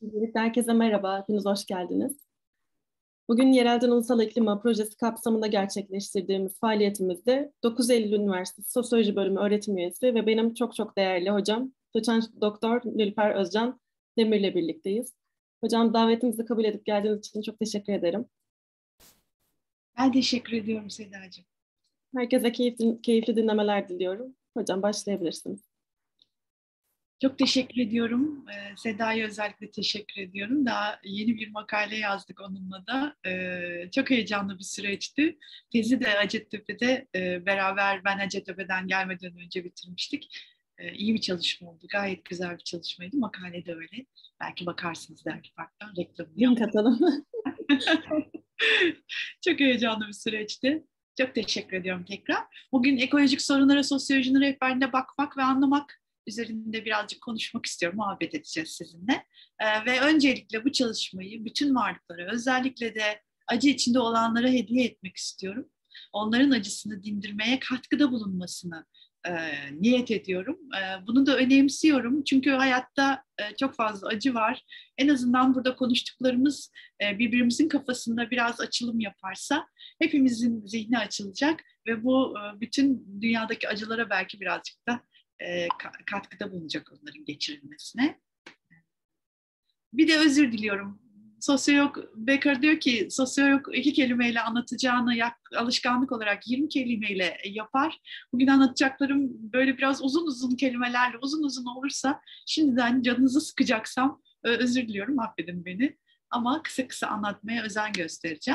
Öncelikle herkese merhaba, hepiniz hoş geldiniz. Bugün Yerelden Ulusal İklim Ağı projesi kapsamında gerçekleştirdiğimiz faaliyetimizde 9 Eylül Üniversitesi Sosyoloji Bölümü öğretim üyesi ve benim çok değerli hocam Doçent Doktor Nilüfer Özcan Demir'le birlikteyiz. Hocam davetimizi kabul edip geldiğiniz için çok teşekkür ederim. Ben teşekkür ediyorum Sedacığım. Herkese keyifli dinlemeler diliyorum. Hocam başlayabilirsiniz. Çok teşekkür ediyorum. Seda'ya özellikle teşekkür ediyorum. Daha yeni bir makale yazdık onunla da. Çok heyecanlı bir süreçti. Tezi de Hacettepe'de beraber ben Hacettepe'den gelmeden önce bitirmiştik. İyi bir çalışma oldu. Gayet güzel bir çalışmaydı. Makale de öyle. Belki bakarsınız dergi farktan reklamını Link atalım. Çok heyecanlı bir süreçti. Çok teşekkür ediyorum tekrar. Bugün ekolojik sorunlara sosyolojinin rehberliğine bakmak ve anlamak üzerinde birazcık konuşmak istiyorum, muhabbet edeceğiz sizinle. Ve öncelikle bu çalışmayı bütün varlıklara, özellikle de acı içinde olanlara hediye etmek istiyorum. Onların acısını dindirmeye katkıda bulunmasını niyet ediyorum. Bunu da önemsiyorum çünkü hayatta çok fazla acı var. En azından burada konuştuklarımız birbirimizin kafasında biraz açılım yaparsa hepimizin zihni açılacak ve bu bütün dünyadaki acılara belki birazcık da katkıda bulunacak onların geçirilmesine. Bir de özür diliyorum. Sosyolog Becker diyor ki sosyolog 2 kelimeyle anlatacağını alışkanlık olarak 20 kelimeyle yapar. Bugün anlatacaklarım böyle biraz uzun kelimelerle uzun olursa şimdiden canınızı sıkacaksam özür diliyorum, affedin beni. Ama kısa anlatmaya özen göstereceğim.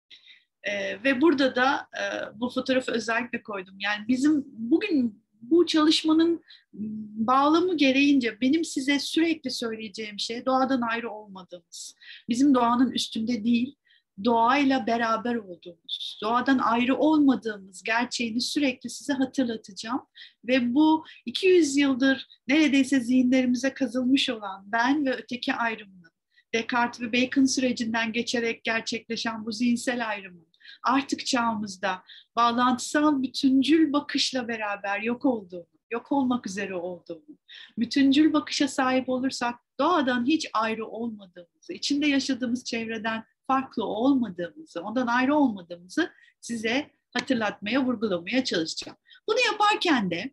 Ve burada da bu fotoğrafı özellikle koydum. Yani bizim bugün bu çalışmanın bağlamı gereğince benim size sürekli söyleyeceğim şey doğadan ayrı olmadığımız, bizim doğanın üstünde değil, doğayla beraber olduğumuz, doğadan ayrı olmadığımız gerçeğini sürekli size hatırlatacağım. Ve bu 200 yıldır neredeyse zihinlerimize kazılmış olan ben ve öteki ayrımını, Descartes ve Bacon sürecinden geçerek gerçekleşen bu zihinsel ayrımın artık çağımızda bağlantısal bütüncül bakışla beraber yok olmak üzere olduğunu, bütüncül bakışa sahip olursak doğadan hiç ayrı olmadığımızı, içinde yaşadığımız çevreden farklı olmadığımızı, ondan ayrı olmadığımızı size hatırlatmaya, vurgulamaya çalışacağım. Bunu yaparken de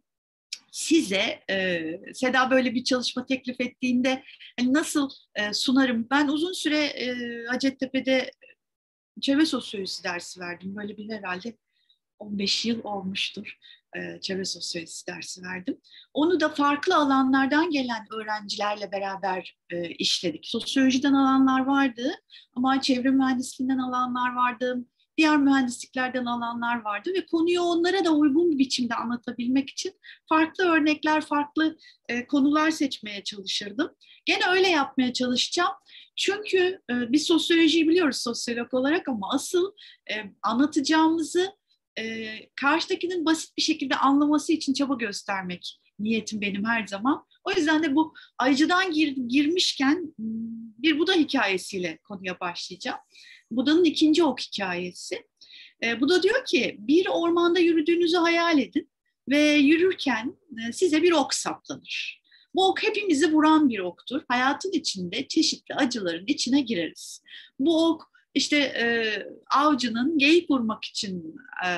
size Seda böyle bir çalışma teklif ettiğinde hani nasıl sunarım? Ben uzun süre Hacettepe'de çevre sosyolojisi dersi verdim. Böyle bir herhalde 15 yıl olmuştur çevre sosyolojisi dersi verdim. Onu da farklı alanlardan gelen öğrencilerle beraber işledik. Sosyolojiden alanlar vardı ama çevre mühendisliğinden alanlar vardı, diğer mühendisliklerden alanlar vardı ve konuyu onlara da uygun bir biçimde anlatabilmek için farklı örnekler, farklı konular seçmeye çalışırdım. Gene öyle yapmaya çalışacağım. Çünkü biz sosyolojiyi biliyoruz sosyolog olarak ama asıl anlatacağımızı karşıdakinin basit bir şekilde anlaması için çaba göstermek niyetim benim her zaman. O yüzden de bu Aycı'dan girmişken bir Buda hikayesiyle konuya başlayacağım. Buda'nın 2. ok hikayesi. Buda diyor ki bir ormanda yürüdüğünüzü hayal edin ve yürürken size bir ok saplanır. Bu ok hepimizi vuran bir oktur. Hayatın içinde çeşitli acıların içine gireriz. Bu ok işte avcının geyik vurmak için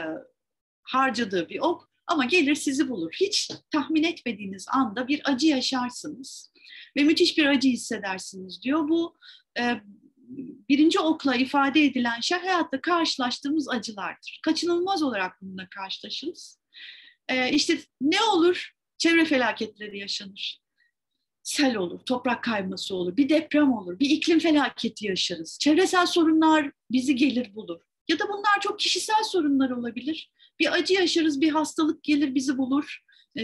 harcadığı bir ok ama gelir sizi bulur. Hiç tahmin etmediğiniz anda bir acı yaşarsınız ve müthiş bir acı hissedersiniz diyor. Bu 1. okla ifade edilen şey hayatta karşılaştığımız acılardır. Kaçınılmaz olarak bununla karşılaşırız. İşte ne olur? Çevre felaketleri yaşanır. Sel olur, toprak kayması olur, bir deprem olur, bir iklim felaketi yaşarız. Çevresel sorunlar bizi gelir bulur. Ya da bunlar çok kişisel sorunlar olabilir. Bir acı yaşarız, bir hastalık gelir bizi bulur.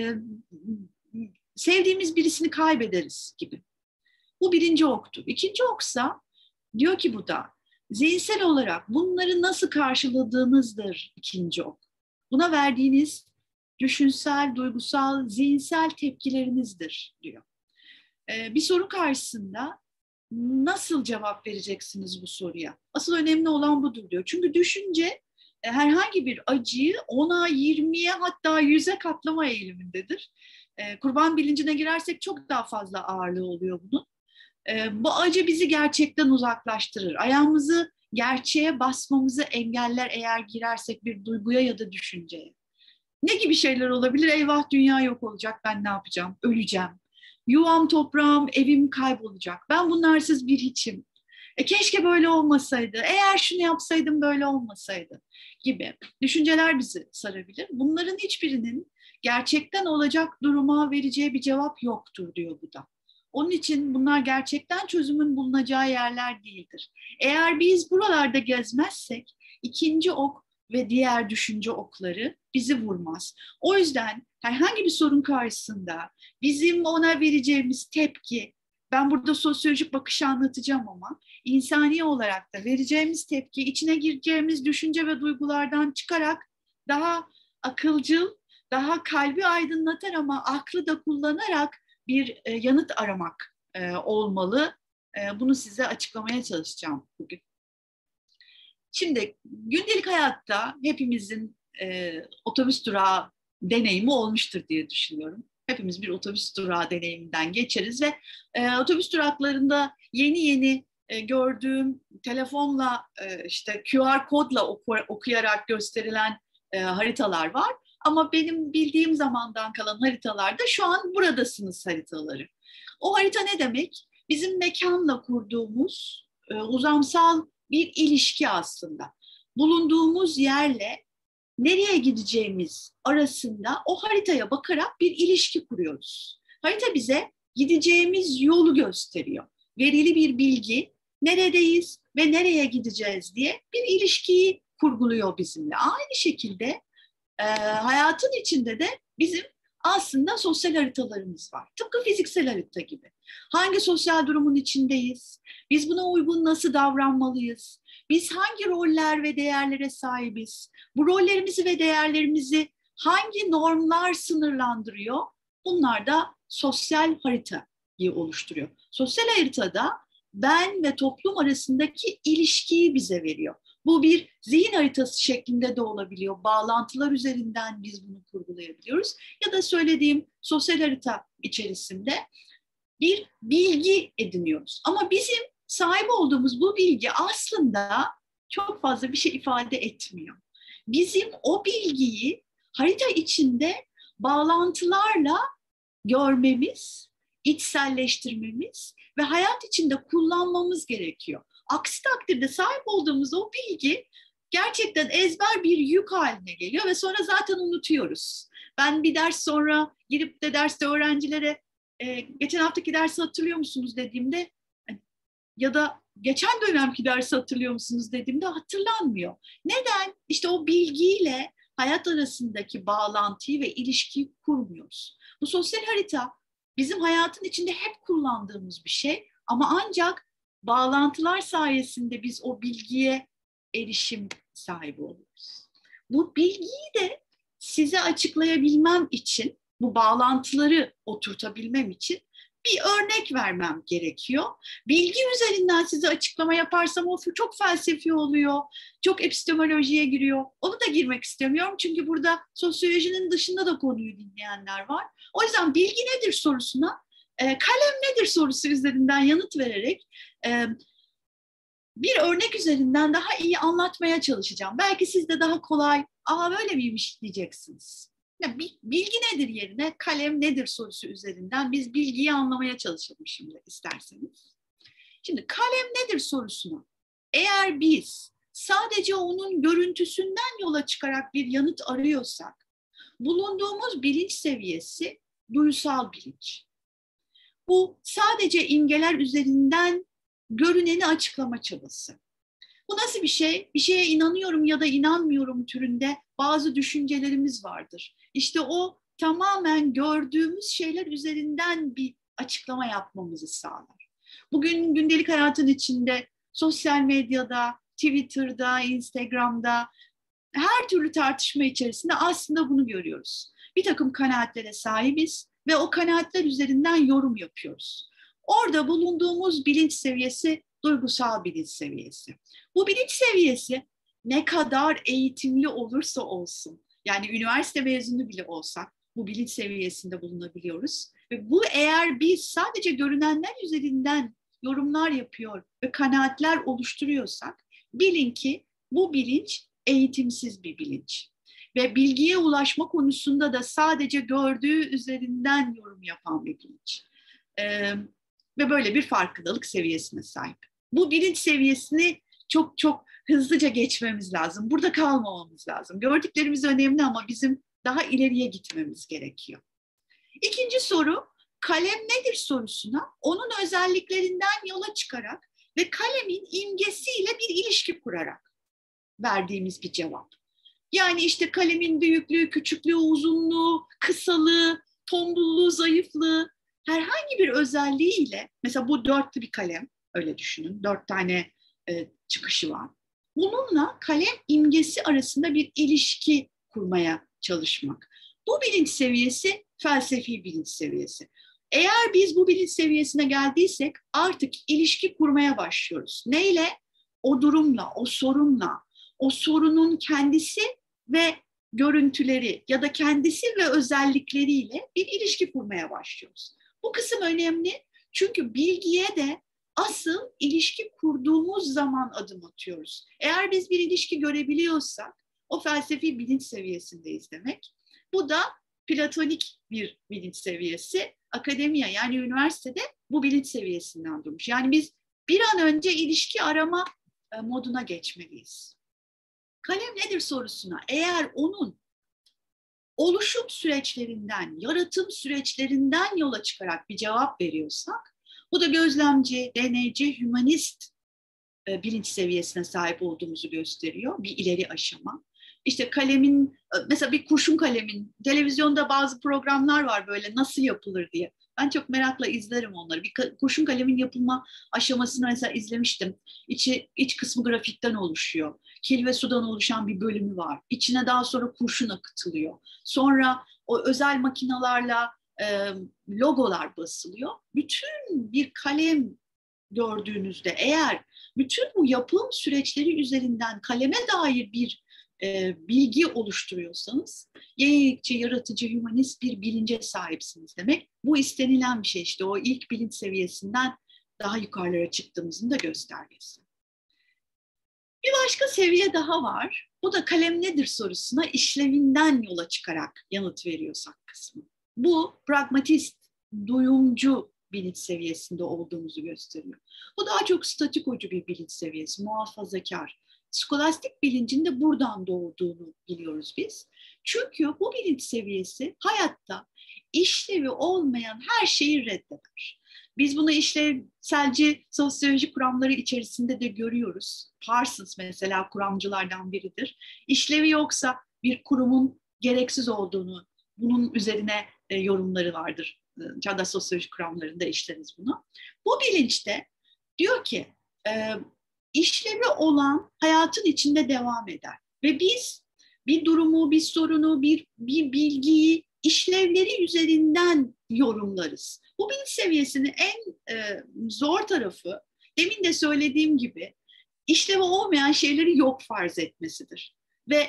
Sevdiğimiz birisini kaybederiz gibi. Bu 1. oktur. 2. oksa diyor ki bu da zihinsel olarak bunları nasıl karşıladığınızdır 2. ok. Buna verdiğiniz düşünsel, duygusal, zihinsel tepkilerinizdir diyor. Bir soru karşısında nasıl cevap vereceksiniz bu soruya? Asıl önemli olan budur diyor. Çünkü düşünce herhangi bir acıyı 10'a, 20'ye hatta 100'e katlama eğilimindedir. Kurban bilincine girersek çok daha fazla ağırlığı oluyor bunun. Bu acı bizi gerçekten uzaklaştırır. Ayağımızı gerçeğe basmamızı engeller eğer girersek bir duyguya ya da düşünceye. Ne gibi şeyler olabilir? Eyvah, dünya yok olacak, ben ne yapacağım? Öleceğim. Yuvam, toprağım, evim kaybolacak. Ben bunlarsız bir hiçim. Keşke böyle olmasaydı. Eğer şunu yapsaydım böyle olmasaydı gibi düşünceler bizi sarabilir. Bunların hiçbirinin gerçekten olacak duruma vereceği bir cevap yoktur diyor bu da. Onun için bunlar gerçekten çözümün bulunacağı yerler değildir. Eğer biz buralarda gezmezsek ikinci ok ve diğer düşünce okları bizi vurmaz. O yüzden herhangi bir sorun karşısında bizim ona vereceğimiz tepki, ben burada sosyolojik bakışı anlatacağım ama insani olarak da vereceğimiz tepki, içine gireceğimiz düşünce ve duygulardan çıkarak daha akılcıl, daha kalbi aydınlatar ama aklı da kullanarak bir yanıt aramak olmalı. Bunu size açıklamaya çalışacağım bugün. Şimdi gündelik hayatta hepimizin otobüs durağı deneyimi olmuştur diye düşünüyorum. Hepimiz bir otobüs durağı deneyiminden geçeriz ve otobüs duraklarında yeni gördüğüm telefonla işte QR kodla okuyarak gösterilen haritalar var. Ama benim bildiğim zamandan kalan haritalarda şu an buradasınız haritaları. O harita ne demek? Bizim mekanla kurduğumuz uzamsal bir ilişki aslında. Bulunduğumuz yerle nereye gideceğimiz arasında o haritaya bakarak bir ilişki kuruyoruz. Harita bize gideceğimiz yolu gösteriyor. Verili bir bilgi, neredeyiz ve nereye gideceğiz diye bir ilişkiyi kurguluyor bizimle. Aynı şekilde hayatın içinde de bizim aslında sosyal haritalarımız var. Tıpkı fiziksel harita gibi. Hangi sosyal durumun içindeyiz? Biz buna uygun nasıl davranmalıyız? Biz hangi roller ve değerlere sahibiz? Bu rollerimizi ve değerlerimizi hangi normlar sınırlandırıyor? Bunlar da sosyal haritayı oluşturuyor. Sosyal haritada ben ve toplum arasındaki ilişkiyi bize veriyor. Bu bir zihin haritası şeklinde de olabiliyor. Bağlantılar üzerinden biz bunu kurgulayabiliyoruz. Ya da söylediğim sosyal harita içerisinde bir bilgi ediniyoruz. Ama bizim sahip olduğumuz bu bilgi aslında çok fazla bir şey ifade etmiyor. Bizim o bilgiyi harita içinde bağlantılarla görmemiz, içselleştirmemiz ve hayat içinde kullanmamız gerekiyor. Aksi takdirde sahip olduğumuz o bilgi gerçekten ezber bir yük haline geliyor ve sonra zaten unutuyoruz. Ben bir ders sonra girip de derste öğrencilere geçen haftaki dersi hatırlıyor musunuz dediğimde ya da geçen dönemki dersi hatırlıyor musunuz dediğimde hatırlanmıyor. Neden? İşte o bilgiyle hayat arasındaki bağlantıyı ve ilişkiyi kurmuyoruz. Bu sosyal harita bizim hayatın içinde hep kullandığımız bir şey ama ancak bağlantılar sayesinde biz o bilgiye erişim sahibi oluyoruz. Bu bilgiyi de size açıklayabilmem için, bu bağlantıları oturtabilmem için bir örnek vermem gerekiyor. Bilgi üzerinden size açıklama yaparsam o çok felsefi oluyor, çok epistemolojiye giriyor. Onu da girmek istemiyorum çünkü burada sosyolojinin dışında da konuyu dinleyenler var. O yüzden bilgi nedir sorusuna, kalem nedir sorusu üzerinden yanıt vererek bir örnek üzerinden daha iyi anlatmaya çalışacağım. Belki siz de daha kolay, böyle miymiş diyeceksiniz. Bilgi nedir yerine kalem nedir sorusu üzerinden biz bilgiyi anlamaya çalışalım şimdi isterseniz. Şimdi kalem nedir sorusuna eğer biz sadece onun görüntüsünden yola çıkarak bir yanıt arıyorsak bulunduğumuz bilinç seviyesi duysal bilinç. Bu sadece imgeler üzerinden görüneni açıklama çabası. Bu nasıl bir şey? Bir şeye inanıyorum ya da inanmıyorum türünde bazı düşüncelerimiz vardır. İşte o tamamen gördüğümüz şeyler üzerinden bir açıklama yapmamızı sağlar. Bugün gündelik hayatın içinde sosyal medyada, Twitter'da, Instagram'da her türlü tartışma içerisinde aslında bunu görüyoruz. Bir takım kanaatlere sahibiz ve o kanaatler üzerinden yorum yapıyoruz. Orada bulunduğumuz bilinç seviyesi duygusal bilinç seviyesi. Bu bilinç seviyesi ne kadar eğitimli olursa olsun, yani üniversite mezunu bile olsak bu bilinç seviyesinde bulunabiliyoruz. Ve bu eğer biz sadece görünenler üzerinden yorumlar yapıyor ve kanaatler oluşturuyorsak bilin ki bu bilinç eğitimsiz bir bilinç. Ve bilgiye ulaşma konusunda da sadece gördüğü üzerinden yorum yapan bir bilinç. Ve böyle bir farkındalık seviyesine sahip. Bu bilinç seviyesini çok çok hızlıca geçmemiz lazım. Burada kalmamamız lazım. Gördüklerimiz önemli ama bizim daha ileriye gitmemiz gerekiyor. İkinci soru, kalem nedir sorusuna onun özelliklerinden yola çıkarak ve kalemin imgesiyle bir ilişki kurarak verdiğimiz bir cevap. Yani işte kalemin büyüklüğü, küçüklüğü, uzunluğu, kısalığı, tombulluğu, zayıflığı, herhangi bir özelliğiyle, mesela bu dörtlü bir kalem, öyle düşünün, 4 tane çıkışı var. Bununla kalem imgesi arasında bir ilişki kurmaya çalışmak. Bu bilinç seviyesi felsefi bilinç seviyesi. Eğer biz bu bilinç seviyesine geldiysek artık ilişki kurmaya başlıyoruz. Neyle? O durumla, o sorunla, o sorunun kendisi ve görüntüleri ya da kendisi ve özellikleriyle bir ilişki kurmaya başlıyoruz. Bu kısım önemli çünkü bilgiye de asıl ilişki kurduğumuz zaman adım atıyoruz. Eğer biz bir ilişki görebiliyorsak o felsefi bilinç seviyesindeyiz demek. Bu da platonik bir bilinç seviyesi. Akademiya yani üniversitede bu bilinç seviyesinden durmuş. Yani biz bir an önce ilişki arama moduna geçmeliyiz. Kalem nedir sorusuna eğer onun oluşum süreçlerinden, yaratım süreçlerinden yola çıkarak bir cevap veriyorsak, bu da gözlemci, deneyci, hümanist bilinç seviyesine sahip olduğumuzu gösteriyor. Bir ileri aşama. İşte kalemin, mesela bir kurşun kalemin, televizyonda bazı programlar var böyle nasıl yapılır diye. Ben çok merakla izlerim onları. Bir kurşun kalemin yapılma aşamasını mesela izlemiştim. İç kısmı grafikten oluşuyor. Kil ve sudan oluşan bir bölümü var. İçine daha sonra kurşun akıtılıyor. Sonra o özel makinalarla logolar basılıyor. Bütün bir kalem gördüğünüzde eğer bütün bu yapım süreçleri üzerinden kaleme dair bir bilgi oluşturuyorsanız yenilikçi, yaratıcı, hümanist bir bilince sahipsiniz demek. Bu istenilen bir şey işte o ilk bilinç seviyesinden daha yukarılara çıktığımızın da göstergesi. Bir başka seviye daha var. Bu da kalem nedir sorusuna işlevinden yola çıkarak yanıt veriyorsak kısmı. Bu pragmatist, duyumcu bilinç seviyesinde olduğumuzu gösteriyor. Bu daha çok statikocu bir bilinç seviyesi, muhafazakar. Skolastik bilincin de buradan doğduğunu biliyoruz biz. Çünkü bu bilinç seviyesi hayatta işlevi olmayan her şeyi reddeder. Biz bunu işlevselci sosyoloji kuramları içerisinde de görüyoruz. Parsons mesela kuramcılardan biridir. İşlevi yoksa bir kurumun gereksiz olduğunu, bunun üzerine yorumları vardır. Çağdaş sosyoloji kuramlarında işleriz bunu. Bu bilinçte diyor ki işlevi olan hayatın içinde devam eder. Ve biz bir durumu, bir sorunu, bir bilgiyi işlevleri üzerinden yorumlarız. Bu bilinç seviyesinin en zor tarafı, demin de söylediğim gibi, işlevi olmayan şeyleri yok farz etmesidir. Ve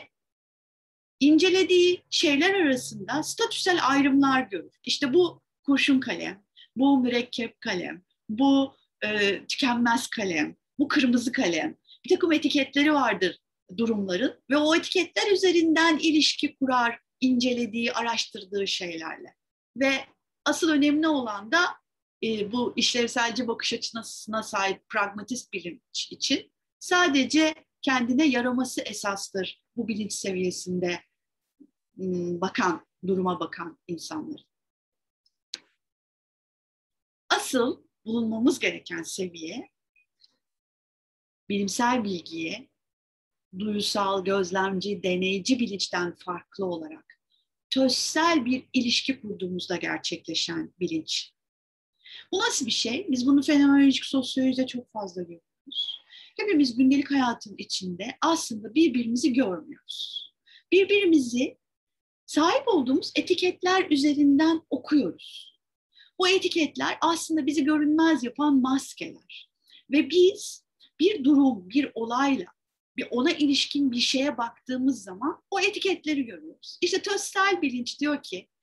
incelediği şeyler arasında statüsel ayrımlar görür. İşte bu kurşun kalem, bu mürekkep kalem, bu tükenmez kalem, bu kırmızı kalem. Bir takım etiketleri vardır durumların ve o etiketler üzerinden ilişki kurar, incelediği, araştırdığı şeylerle. Ve asıl önemli olan da bu işlevselci bakış açısına sahip pragmatist bilinç için sadece kendine yaraması esastır bu bilinç seviyesinde bakan, duruma bakan insanların. Asıl bulunmamız gereken seviye bilimsel bilgiye duyusal, gözlemci, deneyci bilinçten farklı olarak tözsel bir ilişki kurduğumuzda gerçekleşen bilinç. Bu nasıl bir şey? Biz bunu fenomenolojik sosyolojide çok fazla görüyoruz. Hepimiz gündelik hayatın içinde aslında birbirimizi görmüyoruz. Birbirimizi sahip olduğumuz etiketler üzerinden okuyoruz. Bu etiketler aslında bizi görünmez yapan maskeler. Ve biz bir durum, bir olayla, ona ilişkin bir şeye baktığımız zaman o etiketleri görüyoruz. İşte tözsel bilinç diyor ki,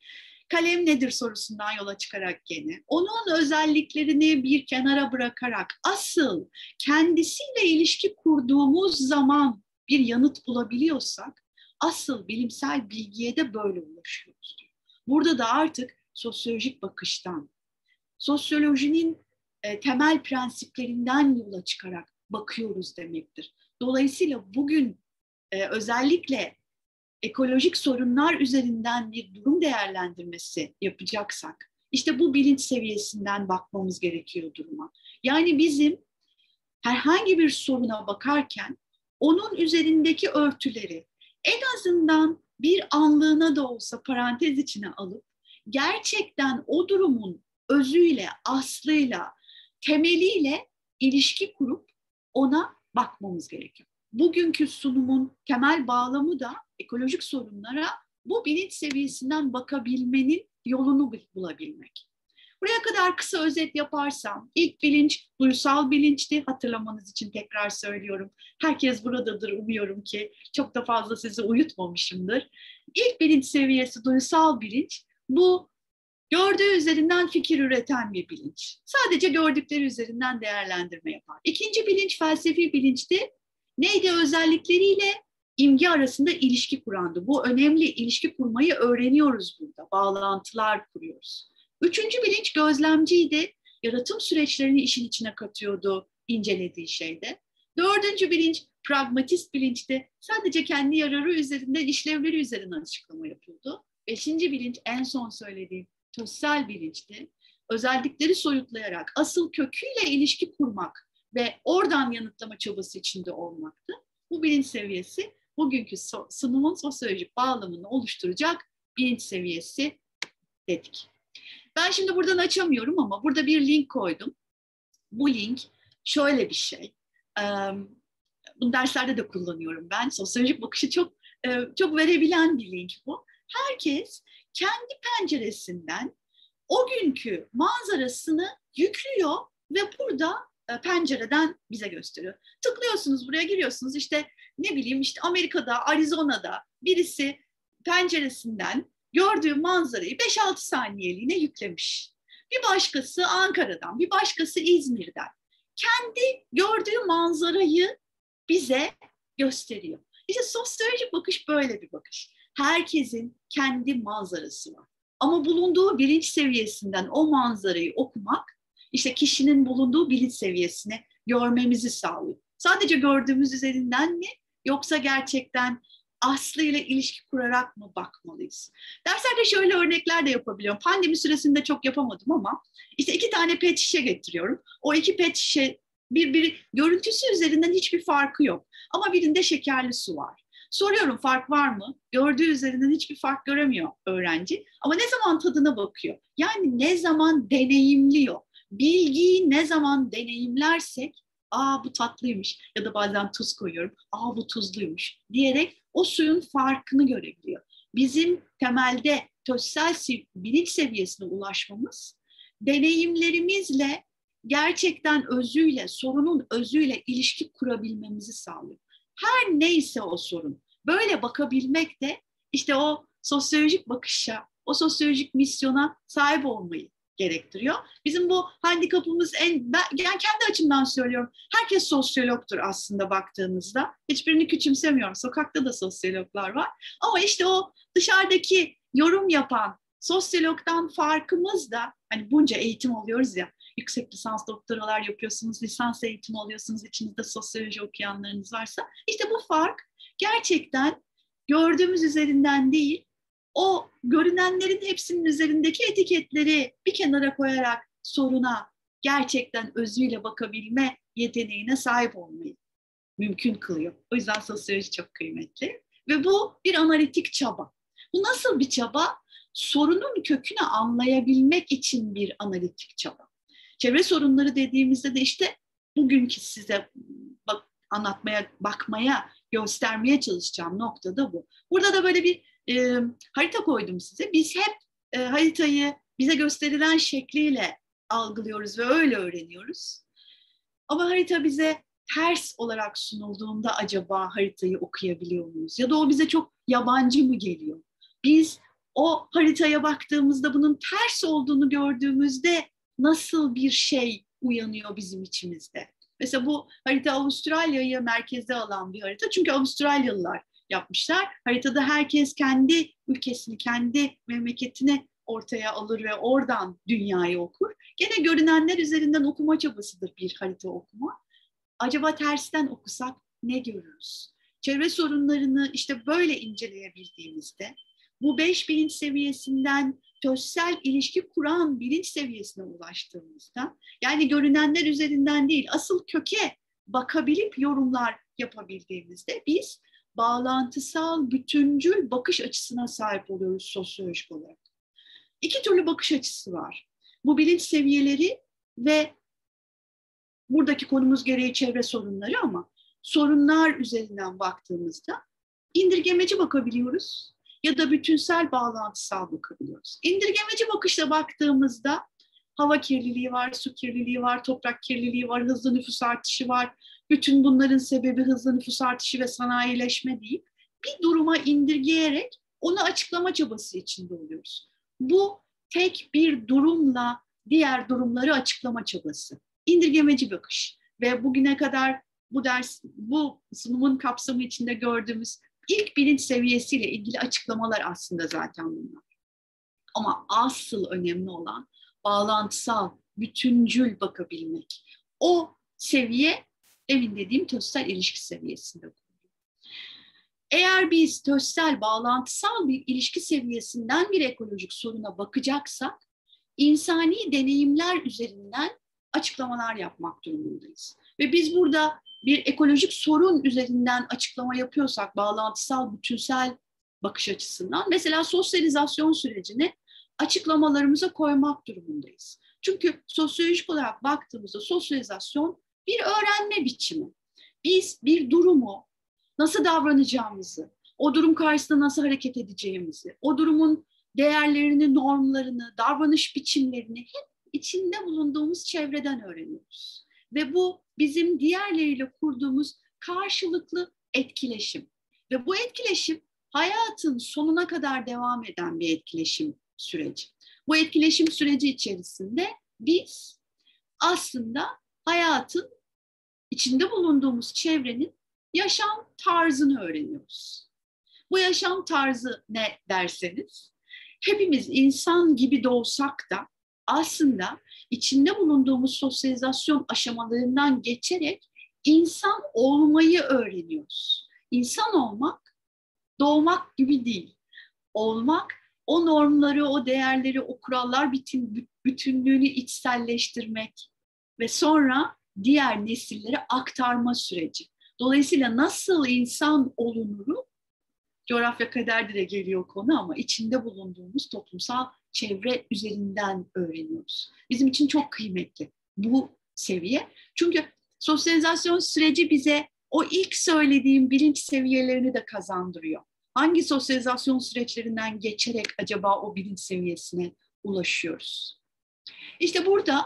kalem nedir sorusundan yola çıkarak gene, onun özelliklerini bir kenara bırakarak asıl kendisiyle ilişki kurduğumuz zaman bir yanıt bulabiliyorsak, asıl bilimsel bilgiye de böyle ulaşıyoruz. Burada da artık sosyolojik bakıştan, sosyolojinin temel prensiplerinden yola çıkarak bakıyoruz demektir. Dolayısıyla bugün özellikle ekolojik sorunlar üzerinden bir durum değerlendirmesi yapacaksak, işte bu bilinç seviyesinden bakmamız gerekiyor duruma. Yani bizim herhangi bir soruna bakarken onun üzerindeki örtüleri en azından bir anlığına da olsa parantez içine alıp gerçekten o durumun özüyle, aslıyla, temeliyle ilişki kurup ona bakmamız gerekiyor. Bugünkü sunumun temel bağlamı da ekolojik sorunlara bu bilinç seviyesinden bakabilmenin yolunu bulabilmek. Buraya kadar kısa özet yaparsam, ilk bilinç duysal bilinçti. Hatırlamanız için tekrar söylüyorum. Herkes buradadır, umuyorum ki çok da fazla sizi uyutmamışımdır. İlk bilinç seviyesi duysal bilinç. Bu gördüğü üzerinden fikir üreten bir bilinç. Sadece gördükleri üzerinden değerlendirme yapar. İkinci bilinç felsefi bilinçti. Neydi? Özellikleriyle imge arasında ilişki kurandı. Bu önemli, ilişki kurmayı öğreniyoruz burada. Bağlantılar kuruyoruz. Üçüncü bilinç gözlemciydi. Yaratım süreçlerini işin içine katıyordu incelediği şeyde. Dördüncü bilinç pragmatist bilinçti. Sadece kendi yararı üzerinden, işlevleri üzerinden açıklama yapıyordu. Beşinci bilinç en son söylediğim tözsel bilinçti. Özellikleri soyutlayarak asıl köküyle ilişki kurmak ve oradan yanıtlama çabası içinde olmaktı. Bu bilinç seviyesi bugünkü sunumun sosyolojik bağlamını oluşturacak bilinç seviyesi dedik. Ben şimdi buradan açamıyorum ama burada bir link koydum. Bu link şöyle bir şey. Bunu derslerde de kullanıyorum ben. Sosyolojik bakışı çok verebilen bir link bu. Herkes kendi penceresinden o günkü manzarasını yüklüyor ve burada pencereden bize gösteriyor. Tıklıyorsunuz, buraya giriyorsunuz, işte ne bileyim, işte Amerika'da, Arizona'da birisi penceresinden gördüğü manzarayı 5-6 saniyeliğine yüklemiş. Bir başkası Ankara'dan, bir başkası İzmir'den. Kendi gördüğü manzarayı bize gösteriyor. İşte sosyolojik bakış böyle bir bakış. Herkesin kendi manzarası var. Ama bulunduğu bilinç seviyesinden o manzarayı okumak, işte kişinin bulunduğu bilinç seviyesine görmemizi sağlıyor. Sadece gördüğümüz üzerinden mi, yoksa gerçekten aslıyla ilişki kurarak mı bakmalıyız? Derslerde şöyle örnekler de yapabiliyorum. Pandemi süresinde çok yapamadım ama işte 2 tane pet şişe getiriyorum. O 2 pet şişe birbiri görüntüsü üzerinden hiçbir farkı yok. Ama birinde şekerli su var. Soruyorum, fark var mı? Gördüğü üzerinden hiçbir fark göremiyor öğrenci. Ama ne zaman tadına bakıyor? Yani ne zaman deneyimliyor? Bilgiyi ne zaman deneyimlersek, aa bu tatlıymış, ya da bazen tuz koyuyorum, aa bu tuzluymuş diyerek o suyun farkını görebiliyor. Bizim temelde tözsel bilinç seviyesine ulaşmamız, deneyimlerimizle gerçekten özüyle, sorunun özüyle ilişki kurabilmemizi sağlıyor. Her neyse o sorun. Böyle bakabilmek de işte o sosyolojik bakışa, o sosyolojik misyona sahip olmayı gerektiriyor. Bizim bu handikapımız yani kendi açımdan söylüyorum. Herkes sosyologtur aslında baktığınızda. Hiçbirini küçümsemiyorum. Sokakta da sosyologlar var. Ama işte o dışarıdaki yorum yapan sosyologdan farkımız da, hani bunca eğitim alıyoruz ya, yüksek lisans doktoralar yapıyorsunuz, lisans eğitimi alıyorsunuz, içinizde sosyoloji okuyanlarınız varsa, işte bu fark gerçekten gördüğümüz üzerinden değil, o görünenlerin hepsinin üzerindeki etiketleri bir kenara koyarak soruna gerçekten özüyle bakabilme yeteneğine sahip olmayı mümkün kılıyor. O yüzden sosyoloji çok kıymetli. Ve bu bir analitik çaba. Bu nasıl bir çaba? Sorunun kökünü anlayabilmek için bir analitik çaba. Çevre sorunları dediğimizde de işte bugünkü size anlatmaya, bakmaya, göstermeye çalışacağım nokta da bu. Burada da böyle bir harita koydum size. Biz hep haritayı bize gösterilen şekliyle algılıyoruz ve öyle öğreniyoruz. Ama harita bize ters olarak sunulduğunda acaba haritayı okuyabiliyor muyuz? Ya da o bize çok yabancı mı geliyor? Biz o haritaya baktığımızda bunun ters olduğunu gördüğümüzde nasıl bir şey uyanıyor bizim içimizde? Mesela bu harita Avustralya'yı merkeze alan bir harita. Çünkü Avustralyalılar yapmışlar. Haritada herkes kendi ülkesini, kendi memleketini ortaya alır ve oradan dünyayı okur. Gene görünenler üzerinden okuma çabasıdır bir harita okuma. Acaba tersten okusak ne görürüz? Çevre sorunlarını işte böyle inceleyebildiğimizde, bu 5 bilinç seviyesinden tözsel ilişki kuran bilinç seviyesine ulaştığımızda, yani görünenler üzerinden değil, asıl köke bakabilip yorumlar yapabildiğimizde biz bağlantısal, bütüncül bakış açısına sahip oluyoruz sosyolojik olarak. İki türlü bakış açısı var. Bu bilinç seviyeleri ve buradaki konumuz gereği çevre sorunları, ama sorunlar üzerinden baktığımızda indirgemeci bakabiliyoruz ya da bütünsel bağlantısal bakabiliyoruz. İndirgemeci bakışla baktığımızda hava kirliliği var, su kirliliği var, toprak kirliliği var, hızlı nüfus artışı var. Bütün bunların sebebi hızlı nüfus artışı ve sanayileşme deyip bir duruma indirgeyerek onu açıklama çabası içinde oluyoruz. Bu tek bir durumla diğer durumları açıklama çabası. İndirgemeci bakış ve bugüne kadar bu sunumun kapsamı içinde gördüğümüz ilk bilinç seviyesiyle ilgili açıklamalar aslında zaten bunlar. Ama asıl önemli olan bağlantısal, bütüncül bakabilmek. O seviye demin dediğim tözsel ilişki seviyesinde. Eğer biz tözsel, bağlantısal bir ilişki seviyesinden bir ekolojik soruna bakacaksak, insani deneyimler üzerinden açıklamalar yapmak durumundayız. Ve biz burada bir ekolojik sorun üzerinden açıklama yapıyorsak, bağlantısal, bütünsel bakış açısından, mesela sosyalizasyon sürecini açıklamalarımıza koymak durumundayız. Çünkü sosyolojik olarak baktığımızda sosyalizasyon bir öğrenme biçimi. Biz bir durumu, nasıl davranacağımızı, o durum karşısında nasıl hareket edeceğimizi, o durumun değerlerini, normlarını, davranış biçimlerini hep içinde bulunduğumuz çevreden öğreniyoruz. Ve bu bizim diğerleriyle kurduğumuz karşılıklı etkileşim. Ve bu etkileşim hayatın sonuna kadar devam eden bir etkileşim süreci. Bu etkileşim süreci içerisinde biz aslında hayatın, içinde bulunduğumuz çevrenin yaşam tarzını öğreniyoruz. Bu yaşam tarzı ne derseniz, hepimiz insan gibi doğsak da aslında içinde bulunduğumuz sosyalizasyon aşamalarından geçerek insan olmayı öğreniyoruz. İnsan olmak, doğmak gibi değil. Olmak, o normları, o değerleri, o kurallar bütünlüğünü içselleştirmek ve sonra diğer nesillere aktarma süreci. Dolayısıyla nasıl insan olunuru, coğrafya kaderdir de geliyor konu, ama içinde bulunduğumuz toplumsal çevre üzerinden öğreniyoruz. Bizim için çok kıymetli bu seviye. Çünkü sosyalizasyon süreci bize o ilk söylediğim bilinç seviyelerini de kazandırıyor. Hangi sosyalizasyon süreçlerinden geçerek acaba o bilinç seviyesine ulaşıyoruz? İşte burada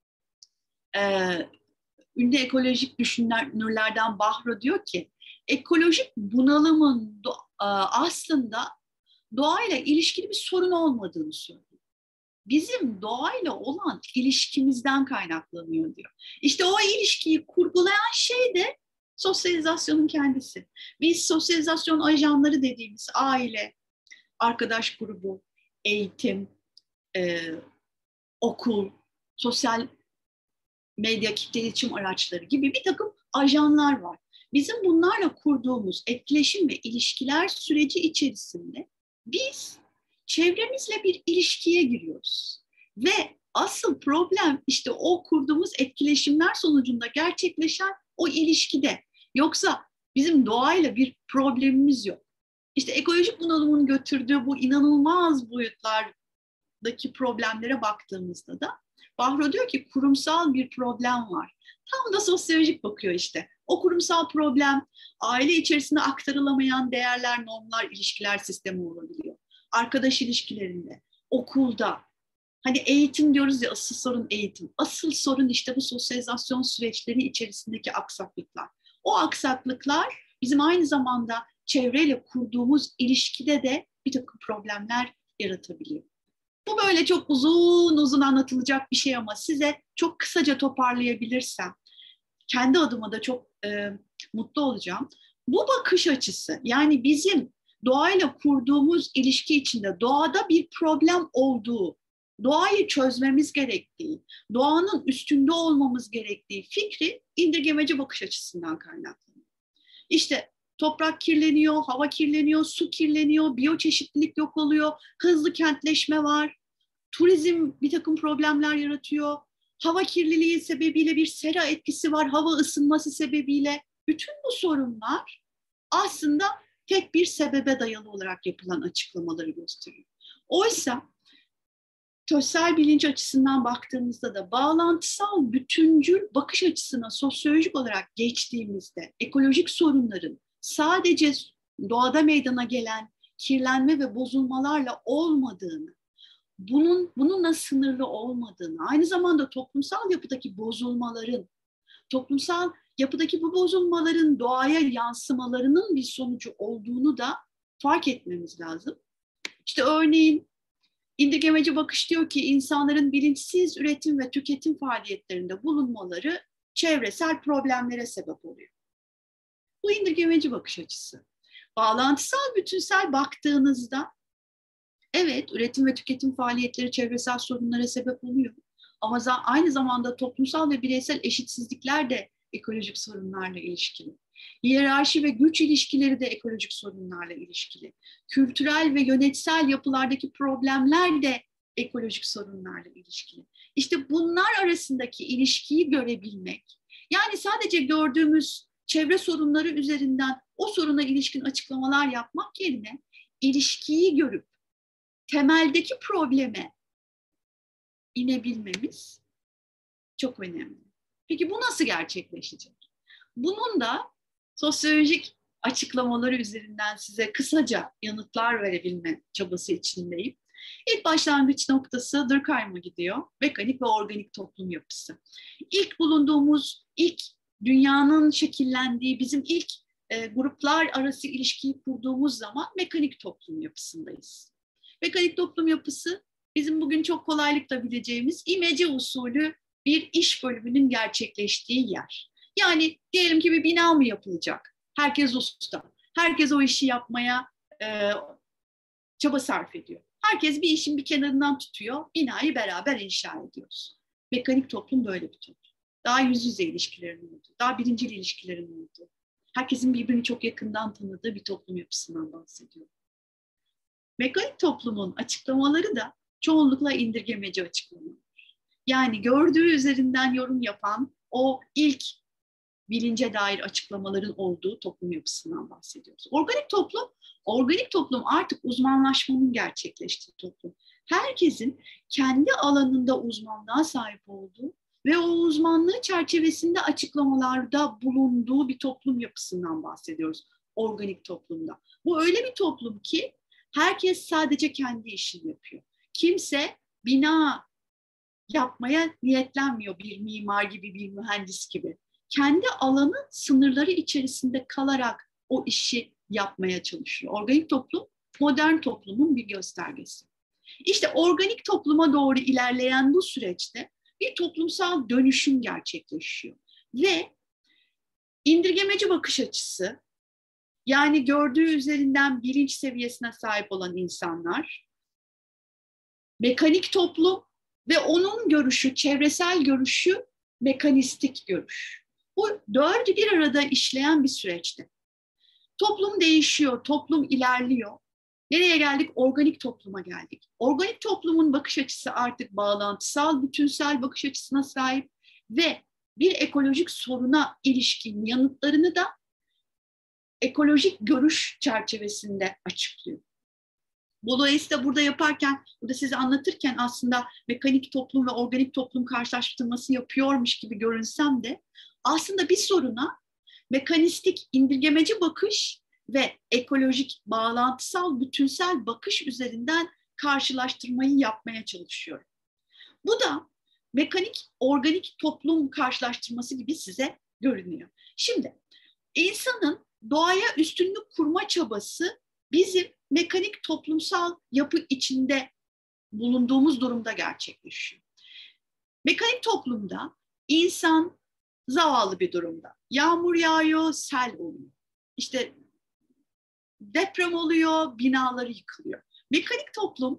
ünlü ekolojik düşünürlerden Bahro diyor ki, ekolojik bunalımın aslında doğayla ilişkili bir sorun olmadığını söylüyor. Bizim doğayla olan ilişkimizden kaynaklanıyor diyor. İşte o ilişkiyi kurgulayan şey de sosyalizasyonun kendisi. Biz sosyalizasyon ajanları dediğimiz aile, arkadaş grubu, eğitim, okul, sosyal medya, kitle iletişim araçları gibi bir takım ajanlar var. Bizim bunlarla kurduğumuz etkileşim ve ilişkiler süreci içerisinde biz çevremizle bir ilişkiye giriyoruz. Ve asıl problem işte o kurduğumuz etkileşimler sonucunda gerçekleşen o ilişkide. Yoksa bizim doğayla bir problemimiz yok. İşte ekolojik bunalımın götürdüğü bu inanılmaz boyutlardaki problemlere baktığımızda da Bahro diyor ki kurumsal bir problem var. Tam da sosyolojik bakıyor işte. O kurumsal problem aile içerisinde aktarılamayan değerler, normlar, ilişkiler sistemi olabiliyor. Arkadaş ilişkilerinde, okulda. Hani eğitim diyoruz ya, asıl sorun eğitim. Asıl sorun işte bu sosyalizasyon süreçleri içerisindeki aksaklıklar. O aksaklıklar bizim aynı zamanda çevreyle kurduğumuz ilişkide de bir takım problemler yaratabiliyor. Bu böyle çok uzun uzun anlatılacak bir şey ama size çok kısaca toparlayabilirsem kendi adıma da çok mutlu olacağım. Bu bakış açısı, yani bizim doğayla kurduğumuz ilişki içinde doğada bir problem olduğu, doğayı çözmemiz gerektiği, doğanın üstünde olmamız gerektiği fikri indirgemeci bakış açısından kaynaklanıyor. İşte toprak kirleniyor, hava kirleniyor, su kirleniyor, biyoçeşitlilik yok oluyor, hızlı kentleşme var, turizm bir takım problemler yaratıyor, hava kirliliği sebebiyle bir sera etkisi var, hava ısınması sebebiyle. Bütün bu sorunlar aslında tek bir sebebe dayalı olarak yapılan açıklamaları gösteriyor. Oysa sosyal bilinç açısından baktığımızda da bağlantısal, bütüncül bakış açısına sosyolojik olarak geçtiğimizde ekolojik sorunların sadece doğada meydana gelen kirlenme ve bozulmalarla olmadığını, bununla sınırlı olmadığını, aynı zamanda toplumsal yapıdaki bu bozulmaların doğaya yansımalarının bir sonucu olduğunu da fark etmemiz lazım. İşte örneğin indirgemeci bakış diyor ki insanların bilinçsiz üretim ve tüketim faaliyetlerinde bulunmaları çevresel problemlere sebep oluyor. Bu indirgemeci bakış açısı. Bağlantısal, bütünsel baktığınızda evet, üretim ve tüketim faaliyetleri çevresel sorunlara sebep oluyor. Ama aynı zamanda toplumsal ve bireysel eşitsizlikler de ekolojik sorunlarla ilişkili. Hiyerarşi ve güç ilişkileri de ekolojik sorunlarla ilişkili. Kültürel ve yönetsel yapılardaki problemler de ekolojik sorunlarla ilişkili. İşte bunlar arasındaki ilişkiyi görebilmek, yani sadece gördüğümüz çevre sorunları üzerinden o soruna ilişkin açıklamalar yapmak yerine ilişkiyi görüp temeldeki probleme inebilmemiz çok önemli. Peki bu nasıl gerçekleşecek? Bunun da sosyolojik açıklamaları üzerinden size kısaca yanıtlar verebilme çabası içindeyim. İlk başlangıç noktası Durkheim'a gidiyor. Mekanik ve organik toplum yapısı. İlk dünyanın şekillendiği, bizim ilk gruplar arası ilişkiyi kurduğumuz zaman mekanik toplum yapısındayız. Mekanik toplum yapısı bizim bugün çok kolaylıkla bileceğimiz imece usulü bir iş bölümünün gerçekleştiği yer. Yani diyelim ki bir bina mı yapılacak? Herkes usta. Herkes o işi yapmaya çaba sarf ediyor. Herkes bir işin bir kenarından tutuyor. Binayı beraber inşa ediyoruz. Mekanik toplum böyle bir toplum. Daha yüz yüze ilişkilerin olduğu, daha birincil ilişkilerin olduğu, herkesin birbirini çok yakından tanıdığı bir toplum yapısından bahsediyor. Mekanik toplumun açıklamaları da çoğunlukla indirgemeci açıklamalar. Yani gördüğü üzerinden yorum yapan o ilk bilince dair açıklamaların olduğu toplum yapısından bahsediyoruz. Organik toplum artık uzmanlaşmanın gerçekleştiği toplum. Herkesin kendi alanında uzmanlığa sahip olduğu ve o uzmanlığı çerçevesinde açıklamalarda bulunduğu bir toplum yapısından bahsediyoruz organik toplumda. Bu öyle bir toplum ki herkes sadece kendi işini yapıyor. Kimse bina yapmaya niyetlenmiyor, bir mimar gibi, bir mühendis gibi. Kendi alanı sınırları içerisinde kalarak o işi yapmaya çalışıyor. Organik toplum, modern toplumun bir göstergesi. İşte organik topluma doğru ilerleyen bu süreçte bir toplumsal dönüşüm gerçekleşiyor. Ve indirgemeci bakış açısı, yani gördüğü üzerinden bilinç seviyesine sahip olan insanlar, mekanik toplum ve onun görüşü, çevresel görüşü mekanistik görüş. Bu dördü bir arada işleyen bir süreçte. Toplum değişiyor, toplum ilerliyor. Nereye geldik? Organik topluma geldik. Organik toplumun bakış açısı artık bağlantısal, bütünsel bakış açısına sahip ve bir ekolojik soruna ilişkin yanıtlarını da ekolojik görüş çerçevesinde açıklıyor. Dolayısıyla burada size anlatırken aslında mekanik toplum ve organik toplum karşılaştırması yapıyormuş gibi görünsem de aslında bir soruna mekanistik, indirgemeci bakış ve ekolojik, bağlantısal, bütünsel bakış üzerinden karşılaştırmayı yapmaya çalışıyorum. Bu da mekanik, organik toplum karşılaştırması gibi size görünüyor. Şimdi insanın doğaya üstünlük kurma çabası bizim mekanik toplumsal yapı içinde bulunduğumuz durumda gerçekleşiyor. Mekanik toplumda insan zavallı bir durumda. Yağmur yağıyor, sel oluyor. İşte deprem oluyor, binaları yıkılıyor. Mekanik toplum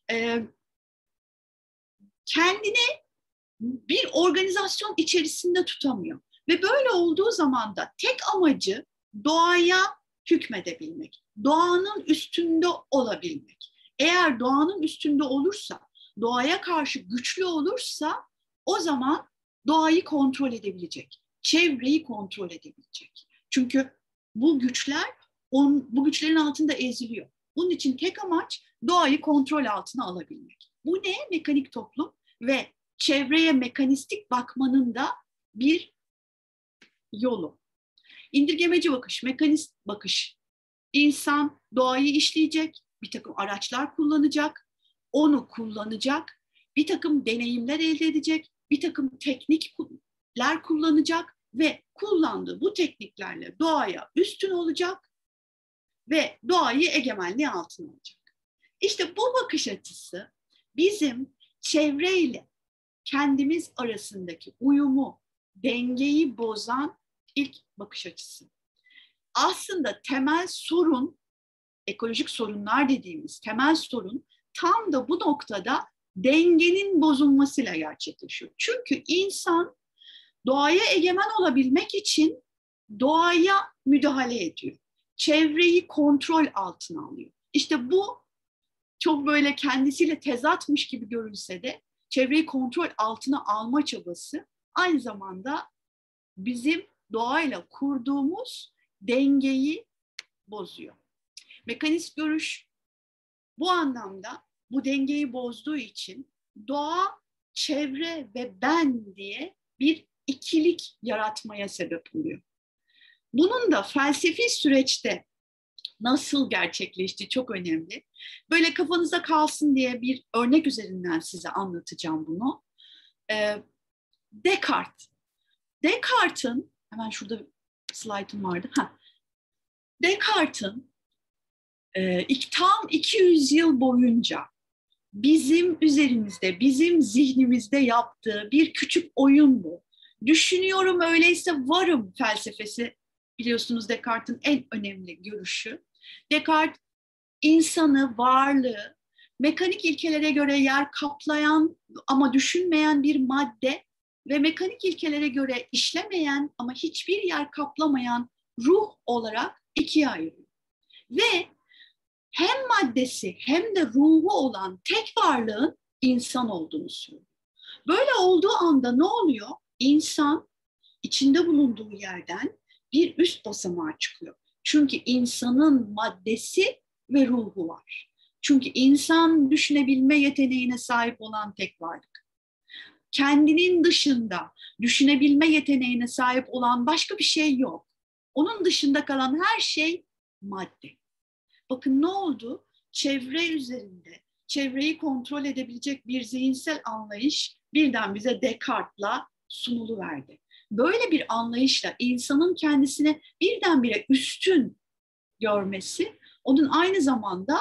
kendini bir organizasyon içerisinde tutamıyor. Ve böyle olduğu zaman da tek amacı doğaya hükmedebilmek, doğanın üstünde olabilmek. Eğer doğanın üstünde olursa, doğaya karşı güçlü olursa o zaman doğayı kontrol edebilecek, çevreyi kontrol edebilecek. Çünkü bu güçlerin altında eziliyor. Bunun için tek amaç doğayı kontrol altına alabilmek. Bu ne? Mekanik toplum ve çevreye mekanistik bakmanın da bir yolu. İndirgemeci bakış, mekanist bakış. İnsan doğayı işleyecek, bir takım araçlar kullanacak, onu kullanacak, bir takım deneyimler elde edecek, bir takım teknikler kullanacak ve kullandığı bu tekniklerle doğaya üstün olacak ve doğayı egemenliği altına alacak. İşte bu bakış açısı bizim çevreyle kendimiz arasındaki uyumu, dengeyi bozan ilk bakış açısı. Aslında temel sorun, ekolojik sorunlar dediğimiz temel sorun tam da bu noktada dengenin bozulmasıyla gerçekleşiyor. Çünkü insan doğaya egemen olabilmek için doğaya müdahale ediyor. Çevreyi kontrol altına alıyor. İşte bu çok böyle kendisiyle tezatmış gibi görünse de çevreyi kontrol altına alma çabası aynı zamanda bizim doğayla kurduğumuz dengeyi bozuyor. Mekanist görüş bu anlamda bu dengeyi bozduğu için doğa, çevre ve ben diye bir ikilik yaratmaya sebep oluyor. Bunun da felsefi süreçte nasıl gerçekleştiği çok önemli. Böyle kafanızda kalsın diye bir örnek üzerinden size anlatacağım bunu. Descartes. Descartes'in, hemen şurada slaytım vardı. Descartes'in tam 200 yıl boyunca bizim üzerimizde, bizim zihnimizde yaptığı bir küçük oyun bu. Düşünüyorum öyleyse varım felsefesi, biliyorsunuz Descartes'in en önemli görüşü. Descartes insanı, varlığı mekanik ilkelere göre yer kaplayan ama düşünmeyen bir madde ve mekanik ilkelere göre işlemeyen ama hiçbir yer kaplamayan ruh olarak ikiye ayırıyor. Ve hem maddesi hem de ruhu olan tek varlığın insan olduğunu söylüyor. Böyle olduğu anda ne oluyor? İnsan içinde bulunduğu yerden bir üst basamağa çıkıyor. Çünkü insanın maddesi ve ruhu var. Çünkü insan düşünebilme yeteneğine sahip olan tek varlık. Kendinin dışında düşünebilme yeteneğine sahip olan başka bir şey yok. Onun dışında kalan her şey madde. Bakın ne oldu? Çevre üzerinde, çevreyi kontrol edebilecek bir zihinsel anlayış birden bize Descartes'la sunuluverdi. Böyle bir anlayışla insanın kendisine birdenbire üstün görmesi, onun aynı zamanda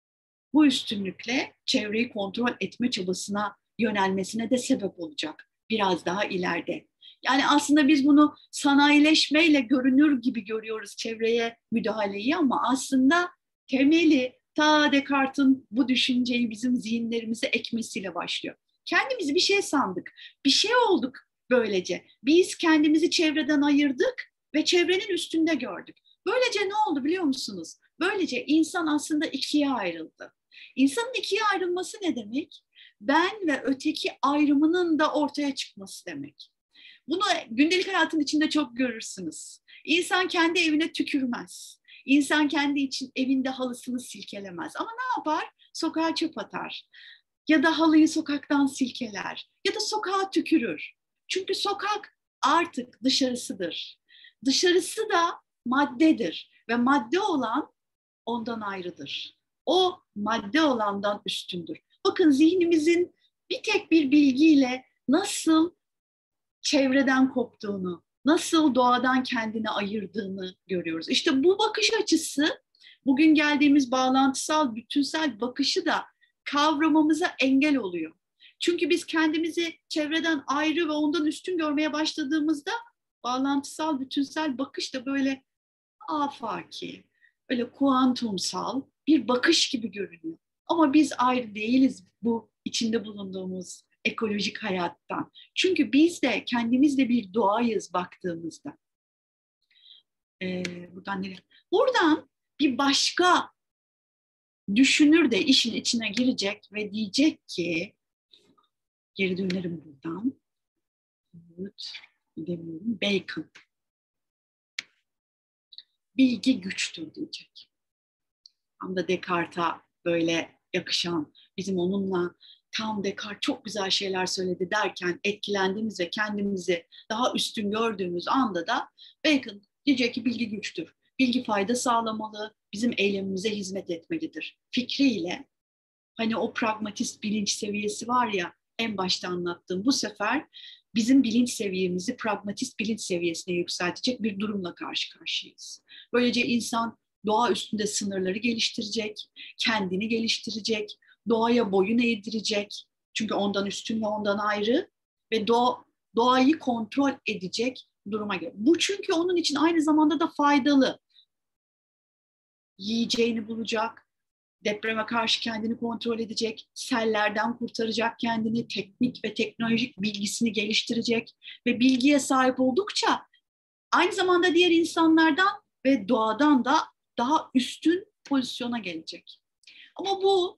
bu üstünlükle çevreyi kontrol etme çabasına yönelmesine de sebep olacak biraz daha ileride. Yani aslında biz bunu sanayileşmeyle görünür gibi görüyoruz çevreye müdahaleyi ama aslında temeli ta Descartes'in bu düşünceyi bizim zihinlerimize ekmesiyle başlıyor. Kendimizi bir şey sandık, bir şey olduk böylece. Biz kendimizi çevreden ayırdık ve çevrenin üstünde gördük. Böylece ne oldu biliyor musunuz? Böylece insan aslında ikiye ayrıldı. İnsanın ikiye ayrılması ne demek? Ben ve öteki ayrımının da ortaya çıkması demek. Bunu gündelik hayatın içinde çok görürsünüz. İnsan kendi evine tükürmez. İnsan kendi evinde halısını silkelemez. Ama ne yapar? Sokağa çöp atar. Ya da halıyı sokaktan silkeler. Ya da sokağa tükürür. Çünkü sokak artık dışarısıdır. Dışarısı da maddedir. Ve madde olan ondan ayrıdır. O madde olandan üstündür. Bakın zihnimizin bir tek bir bilgiyle nasıl çevreden koptuğunu, nasıl doğadan kendini ayırdığını görüyoruz. İşte bu bakış açısı bugün geldiğimiz bağlantısal, bütünsel bakışı da kavramamıza engel oluyor. Çünkü biz kendimizi çevreden ayrı ve ondan üstün görmeye başladığımızda bağlantısal, bütünsel bakış da böyle afaki, böyle kuantumsal bir bakış gibi görünüyor. Ama biz ayrı değiliz bu içinde bulunduğumuz ekolojik hayattan. Çünkü biz de kendimizde bir doğayız baktığımızda. Buradan nereye? Buradan bir başka düşünür de işin içine girecek ve diyecek ki, geri dönerim buradan. Bacon. Bilgi güçtür diyecek. Tam da Descartes'a böyle yakışan, bizim onunla tam Descartes çok güzel şeyler söyledi derken etkilendiğimiz ve kendimizi daha üstün gördüğümüz anda da Bacon diyecek ki bilgi güçtür. Bilgi fayda sağlamalı, bizim eylemimize hizmet etmelidir. Fikriyle, hani o pragmatist bilinç seviyesi var ya, en başta anlattığım, bu sefer bizim bilinç seviyemizi pragmatist bilinç seviyesine yükseltecek bir durumla karşı karşıyayız. Böylece insan doğa üstünde sınırları geliştirecek, kendini geliştirecek, doğaya boyun eğdirecek. Çünkü ondan üstün ve ondan ayrı ve doğayı kontrol edecek duruma geliyor. Bu çünkü onun için aynı zamanda da faydalı. Yiyeceğini bulacak, depreme karşı kendini kontrol edecek, sellerden kurtaracak kendini, teknik ve teknolojik bilgisini geliştirecek ve bilgiye sahip oldukça aynı zamanda diğer insanlardan ve doğadan da daha üstün pozisyona gelecek. Ama bu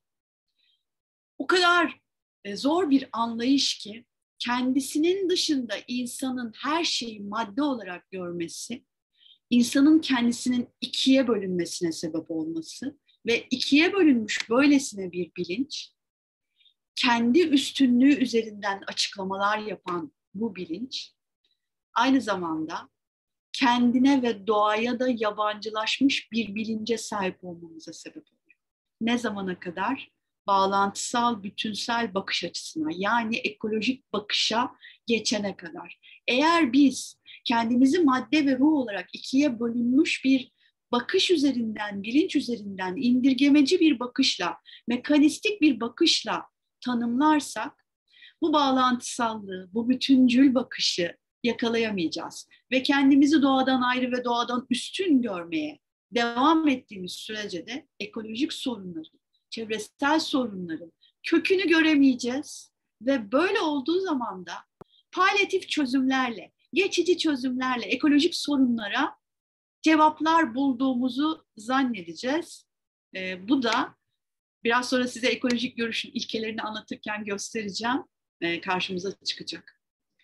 o kadar zor bir anlayış ki kendisinin dışında insanın her şeyi madde olarak görmesi, insanın kendisinin ikiye bölünmesine sebep olması ve ikiye bölünmüş böylesine bir bilinç, kendi üstünlüğü üzerinden açıklamalar yapan bu bilinç, aynı zamanda kendine ve doğaya da yabancılaşmış bir bilince sahip olmamıza sebep oluyor. Ne zamana kadar? Bağlantısal, bütünsel bakış açısına, yani ekolojik bakışa geçene kadar. Eğer biz kendimizi madde ve ruh olarak ikiye bölünmüş bir bakış üzerinden, bilinç üzerinden, indirgemeci bir bakışla, mekanistik bir bakışla tanımlarsak, bu bağlantısallığı, bu bütüncül bakışı yakalayamayacağız. Ve kendimizi doğadan ayrı ve doğadan üstün görmeye devam ettiğimiz sürece de ekolojik sorunların, çevresel sorunların kökünü göremeyeceğiz. Ve böyle olduğu zaman da palyatif çözümlerle, geçici çözümlerle ekolojik sorunlara cevaplar bulduğumuzu zannedeceğiz. Bu da biraz sonra size ekolojik görüşün ilkelerini anlatırken göstereceğim. Karşımıza çıkacak.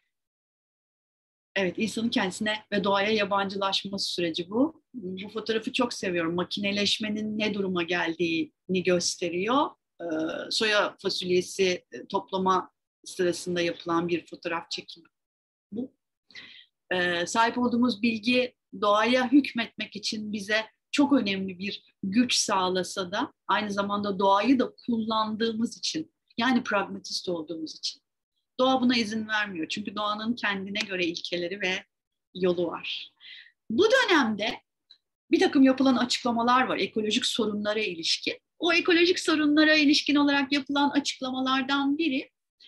Evet, insanın kendisine ve doğaya yabancılaşması süreci bu. Bu fotoğrafı çok seviyorum. Makineleşmenin ne duruma geldiğini gösteriyor. Soya fasulyesi toplama sırasında yapılan bir fotoğraf çekimi bu. Sahip olduğumuz bilgi doğaya hükmetmek için bize çok önemli bir güç sağlasa da aynı zamanda doğayı da kullandığımız için, yani pragmatist olduğumuz için doğa buna izin vermiyor. Çünkü doğanın kendine göre ilkeleri ve yolu var. Bu dönemde bir takım yapılan açıklamalar var ekolojik sorunlara ilişkin. O ekolojik sorunlara ilişkin olarak yapılan açıklamalardan biri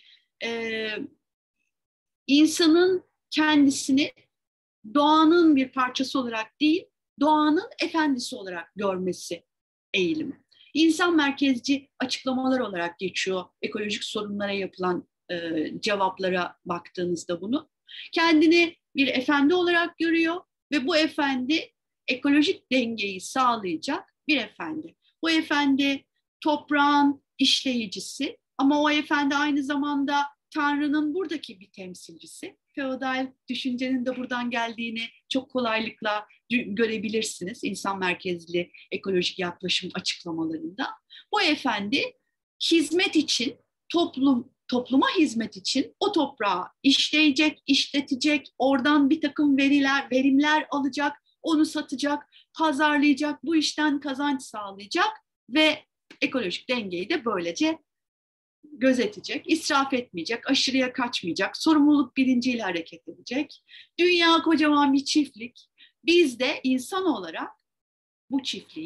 insanın kendisini doğanın bir parçası olarak değil, doğanın efendisi olarak görmesi eğilimi. İnsan merkezci açıklamalar olarak geçiyor ekolojik sorunlara yapılan cevaplara baktığınızda bunu. Kendini bir efendi olarak görüyor ve bu efendi ekolojik dengeyi sağlayacak bir efendi. Bu efendi toprağın işleyicisi ama o efendi aynı zamanda Tanrı'nın buradaki bir temsilcisi. Feodal düşüncenin de buradan geldiğini çok kolaylıkla görebilirsiniz insan merkezli ekolojik yaklaşım açıklamalarında. Bu efendi hizmet için, topluma hizmet için o toprağı işleyecek, işletecek, oradan bir takım verimler alacak, onu satacak, pazarlayacak, bu işten kazanç sağlayacak ve ekolojik dengeyi de böylece gözetecek, israf etmeyecek, aşırıya kaçmayacak, sorumluluk bilinciyle hareket edecek. Dünya kocaman bir çiftlik. Biz de insan olarak bu çiftliğin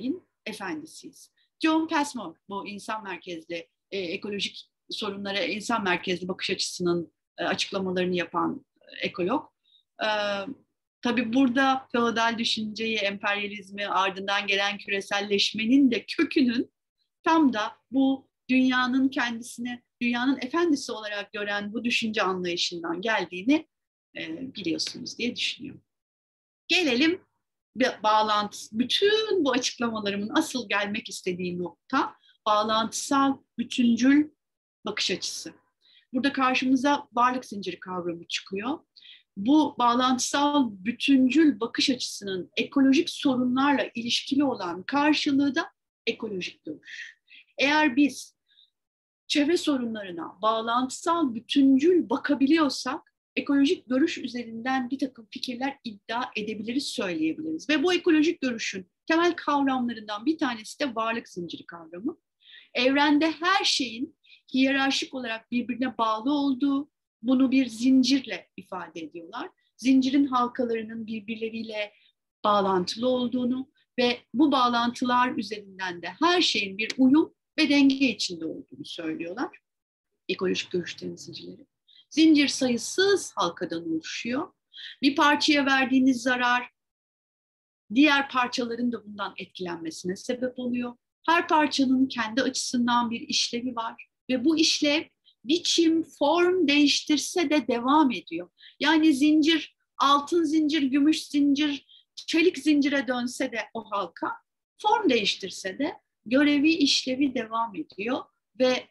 efendisiyiz. John Passmore, bu insan merkezli ekolojik sorunlara insan merkezli bakış açısının açıklamalarını yapan ekolog. Tabii burada feodal düşünceyi, emperyalizmi, ardından gelen küreselleşmenin de kökünün tam da bu dünyanın kendisini, dünyanın efendisi olarak gören bu düşünce anlayışından geldiğini biliyorsunuz diye düşünüyorum. Gelelim bütün bu açıklamalarımın asıl gelmek istediği nokta bağlantısal, bütüncül bakış açısı. Burada karşımıza varlık zinciri kavramı çıkıyor. Bu bağlantısal, bütüncül bakış açısının ekolojik sorunlarla ilişkili olan karşılığı da ekolojik görüş. Eğer biz çevre sorunlarına bağlantısal, bütüncül bakabiliyorsak, ekolojik görüş üzerinden bir takım fikirler iddia edebiliriz, söyleyebiliriz. Ve bu ekolojik görüşün temel kavramlarından bir tanesi de varlık zinciri kavramı. Evrende her şeyin hiyerarşik olarak birbirine bağlı olduğu, bunu bir zincirle ifade ediyorlar. Zincirin halkalarının birbirleriyle bağlantılı olduğunu ve bu bağlantılar üzerinden de her şeyin bir uyum ve denge içinde olduğunu söylüyorlar ekolojik görüş temsilcileri. Zincir sayısız halkadan oluşuyor. Bir parçaya verdiğiniz zarar diğer parçaların da bundan etkilenmesine sebep oluyor. Her parçanın kendi açısından bir işlevi var ve bu işlev biçim, form değiştirse de devam ediyor. Yani zincir, altın zincir, gümüş zincir, çelik zincire dönse de o halka, form değiştirse de görevi, işlevi devam ediyor ve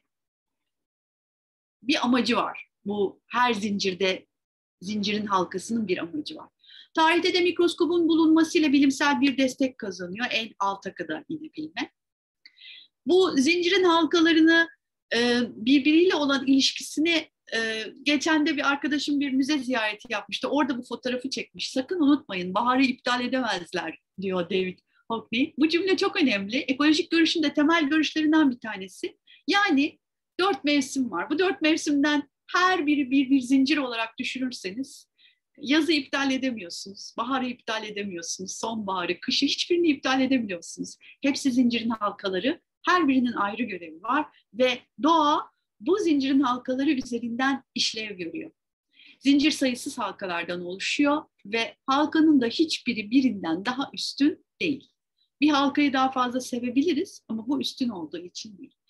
bir amacı var. Bu her zincirin halkasının bir amacı var. Tarihte de mikroskobun bulunmasıyla bilimsel bir destek kazanıyor. En alta kadar inebilme. Bu zincirin halkalarını birbiriyle olan ilişkisini geçen de bir arkadaşım bir müze ziyareti yapmıştı. Orada bu fotoğrafı çekmiş. Sakın unutmayın, baharı iptal edemezler diyor David Hockney. Bu cümle çok önemli. Ekolojik görüşün de temel görüşlerinden bir tanesi. Yani 4 mevsim var. Bu 4 mevsimden her biri bir zincir olarak düşünürseniz yazı iptal edemiyorsunuz, baharı iptal edemiyorsunuz, sonbaharı, kışı hiçbirini iptal edemiyorsunuz. Hepsi zincirin halkaları, her birinin ayrı görevi var ve doğa bu zincirin halkaları üzerinden işlev görüyor. Zincir sayısız halkalardan oluşuyor ve halkanın da hiçbiri birinden daha üstün değil. Bir halkayı daha fazla sevebiliriz ama bu üstün olduğu için değil.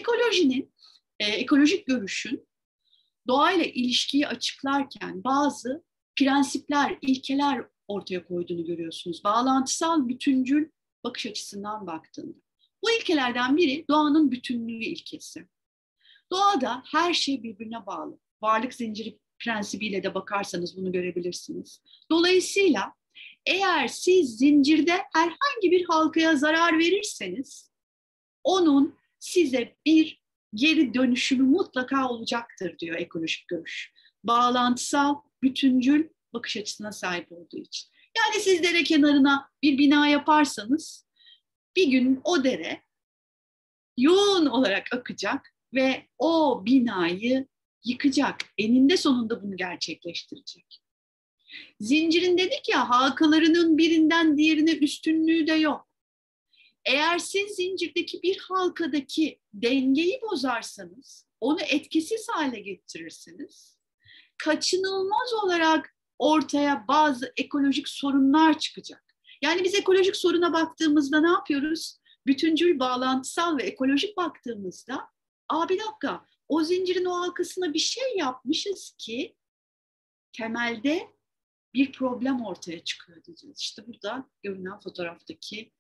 Ekolojik görüşün doğayla ilişkiyi açıklarken bazı prensipler, ilkeler ortaya koyduğunu görüyorsunuz. Bağlantısal, bütüncül bakış açısından baktığında. Bu ilkelerden biri doğanın bütünlüğü ilkesi. Doğada her şey birbirine bağlı. Varlık zinciri prensibiyle de bakarsanız bunu görebilirsiniz. Dolayısıyla eğer siz zincirde herhangi bir halkaya zarar verirseniz onun size bir geri dönüşümü mutlaka olacaktır diyor ekolojik görüş. Bağlantısal, bütüncül bakış açısına sahip olduğu için. Yani siz dere kenarına bir bina yaparsanız bir gün o dere yoğun olarak akacak ve o binayı yıkacak. Eninde sonunda bunu gerçekleştirecek. Zincirin dedik ya, halkalarının birinden diğerine üstünlüğü de yok. Eğer siz zincirdeki bir halkadaki dengeyi bozarsanız, onu etkisiz hale getirirsiniz, kaçınılmaz olarak ortaya bazı ekolojik sorunlar çıkacak. Yani biz ekolojik soruna baktığımızda ne yapıyoruz? Bütüncül, bağlantısal ve ekolojik baktığımızda, bir dakika, o zincirin o halkasına bir şey yapmışız ki temelde bir problem ortaya çıkıyor diyeceğiz. İşte burada görünen fotoğraftaki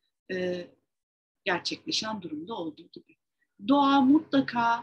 gerçekleşen durumda olduğu gibi. Doğa mutlaka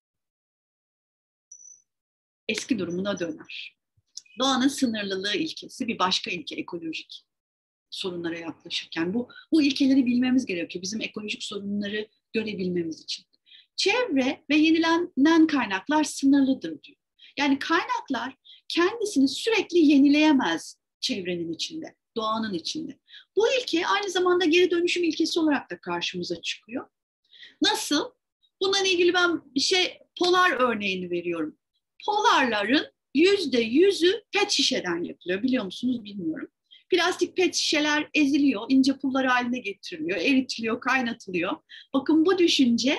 eski durumuna döner. Doğanın sınırlılığı ilkesi bir başka ilke ekolojik sorunlara yaklaşırken. Bu ilkeleri bilmemiz gerekiyor bizim ekolojik sorunları görebilmemiz için. Çevre ve yenilenen kaynaklar sınırlıdır diyor. Yani kaynaklar kendisini sürekli yenileyemez çevrenin içinde, doğanın içinde. Bu ilke aynı zamanda geri dönüşüm ilkesi olarak da karşımıza çıkıyor. Nasıl? Bununla ilgili ben polar örneğini veriyorum. Polarların %100'ü pet şişeden yapılıyor. Biliyor musunuz bilmiyorum. Plastik pet şişeler eziliyor, ince pullar haline getiriliyor, eritiliyor, kaynatılıyor. Bakın bu düşünce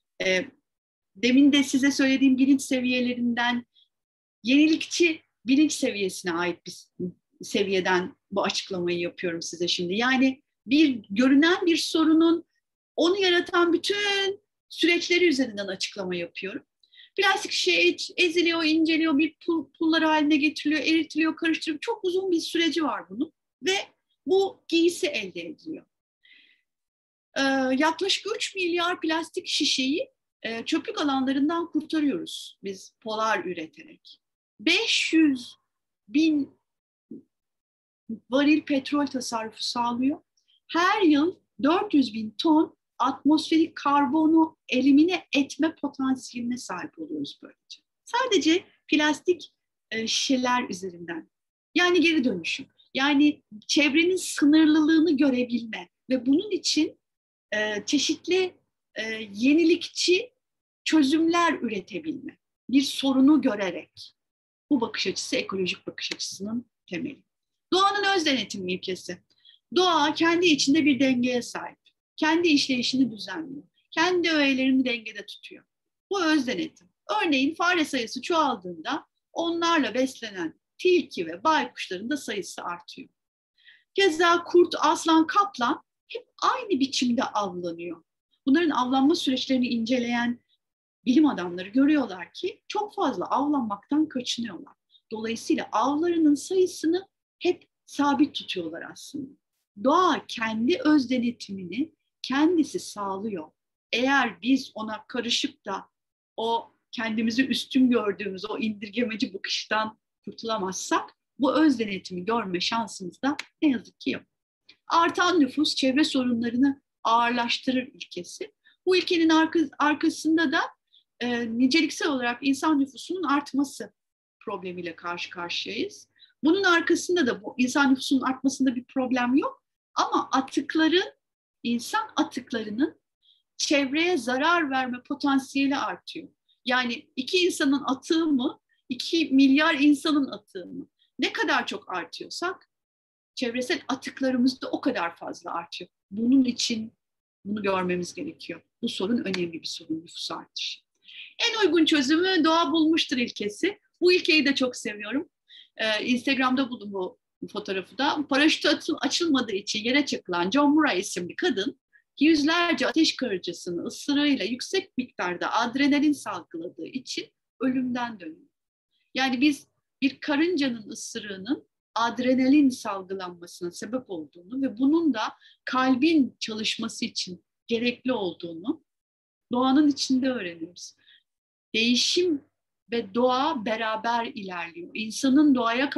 demin de size söylediğim bilinç seviyelerinden yenilikçi bilinç seviyesine ait bir seviyeden bu açıklamayı yapıyorum size şimdi. Yani görünen bir sorunun onu yaratan bütün süreçleri üzerinden açıklama yapıyorum. Plastik şişe eziliyor, inceliyor, bir pullar haline getiriliyor, eritiliyor, karıştırılıyor. Çok uzun bir süreci var bunun ve bu giysi elde ediliyor. Yaklaşık 3 milyar plastik şişeyi çöplük alanlarından kurtarıyoruz biz polar üreterek. 500 bin varil petrol tasarrufu sağlıyor. Her yıl 400 bin ton atmosferik karbonu elimine etme potansiyeline sahip oluyoruz böylece. Sadece plastik şişeler üzerinden. Yani geri dönüşüm. Yani çevrenin sınırlılığını görebilme ve bunun için çeşitli yenilikçi çözümler üretebilme. Bir sorunu görerek. Bu bakış açısı ekolojik bakış açısının temeli. Doğanın öz denetimi ilkesi. Doğa kendi içinde bir dengeye sahip. Kendi işleyişini düzenliyor. Kendi öğelerini dengede tutuyor. Bu öz denetim. Örneğin fare sayısı çoğaldığında onlarla beslenen tilki ve baykuşların da sayısı artıyor. Keza kurt, aslan, kaplan hep aynı biçimde avlanıyor. Bunların avlanma süreçlerini inceleyen bilim adamları görüyorlar ki çok fazla avlanmaktan kaçınıyorlar. Dolayısıyla avlarının sayısını hep sabit tutuyorlar aslında. Doğa kendi öz denetimini kendisi sağlıyor. Eğer biz ona karışıp da o kendimizi üstün gördüğümüz o indirgemeci bakıştan kurtulamazsak bu öz denetimi görme şansımız da ne yazık ki yok. Artan nüfus çevre sorunlarını ağırlaştırır ilkesi. Bu ilkenin arkasında da niceliksel olarak insan nüfusunun artması problemiyle karşı karşıyayız. Bunun arkasında da bu insan nüfusunun artmasında bir problem yok. Ama insan atıklarının çevreye zarar verme potansiyeli artıyor. Yani 2 insanın atığı mı, 2 milyar insanın atığı mı? Ne kadar çok artıyorsak çevresel atıklarımız da o kadar fazla artıyor. Bunun için bunu görmemiz gerekiyor. Bu sorun önemli bir sorun, nüfus artışı. En uygun çözümü doğa bulmuştur ilkesi. Bu ilkeyi de çok seviyorum. Instagram'da buldum bu fotoğrafı da. Paraşütü açılmadığı için yere çakılan John Murray isimli kadın yüzlerce ateş karıncasının ısırığıyla yüksek miktarda adrenalin salgıladığı için ölümden dönüyor. Yani biz bir karıncanın ısırığının adrenalin salgılanmasına sebep olduğunu ve bunun da kalbin çalışması için gerekli olduğunu doğanın içinde öğreniyoruz. Değişim ve doğa beraber ilerliyor. İnsanın doğaya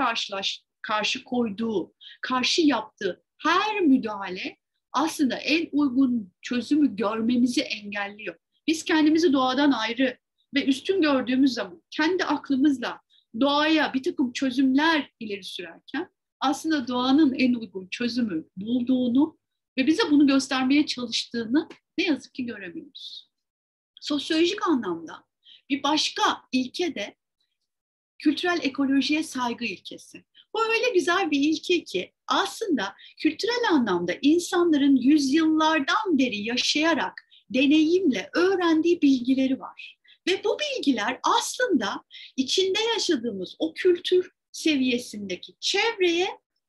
karşı koyduğu, karşı yaptığı her müdahale aslında en uygun çözümü görmemizi engelliyor. Biz kendimizi doğadan ayrı ve üstün gördüğümüz zaman kendi aklımızla doğaya bir takım çözümler ileri sürerken aslında doğanın en uygun çözümü bulduğunu ve bize bunu göstermeye çalıştığını ne yazık ki göremiyoruz. Sosyolojik anlamda bir başka ilke de kültürel ekolojiye saygı ilkesi. Bu öyle güzel bir ilke ki aslında kültürel anlamda insanların yüzyıllardan beri yaşayarak deneyimle öğrendiği bilgileri var. Ve bu bilgiler aslında içinde yaşadığımız o kültür seviyesindeki çevreye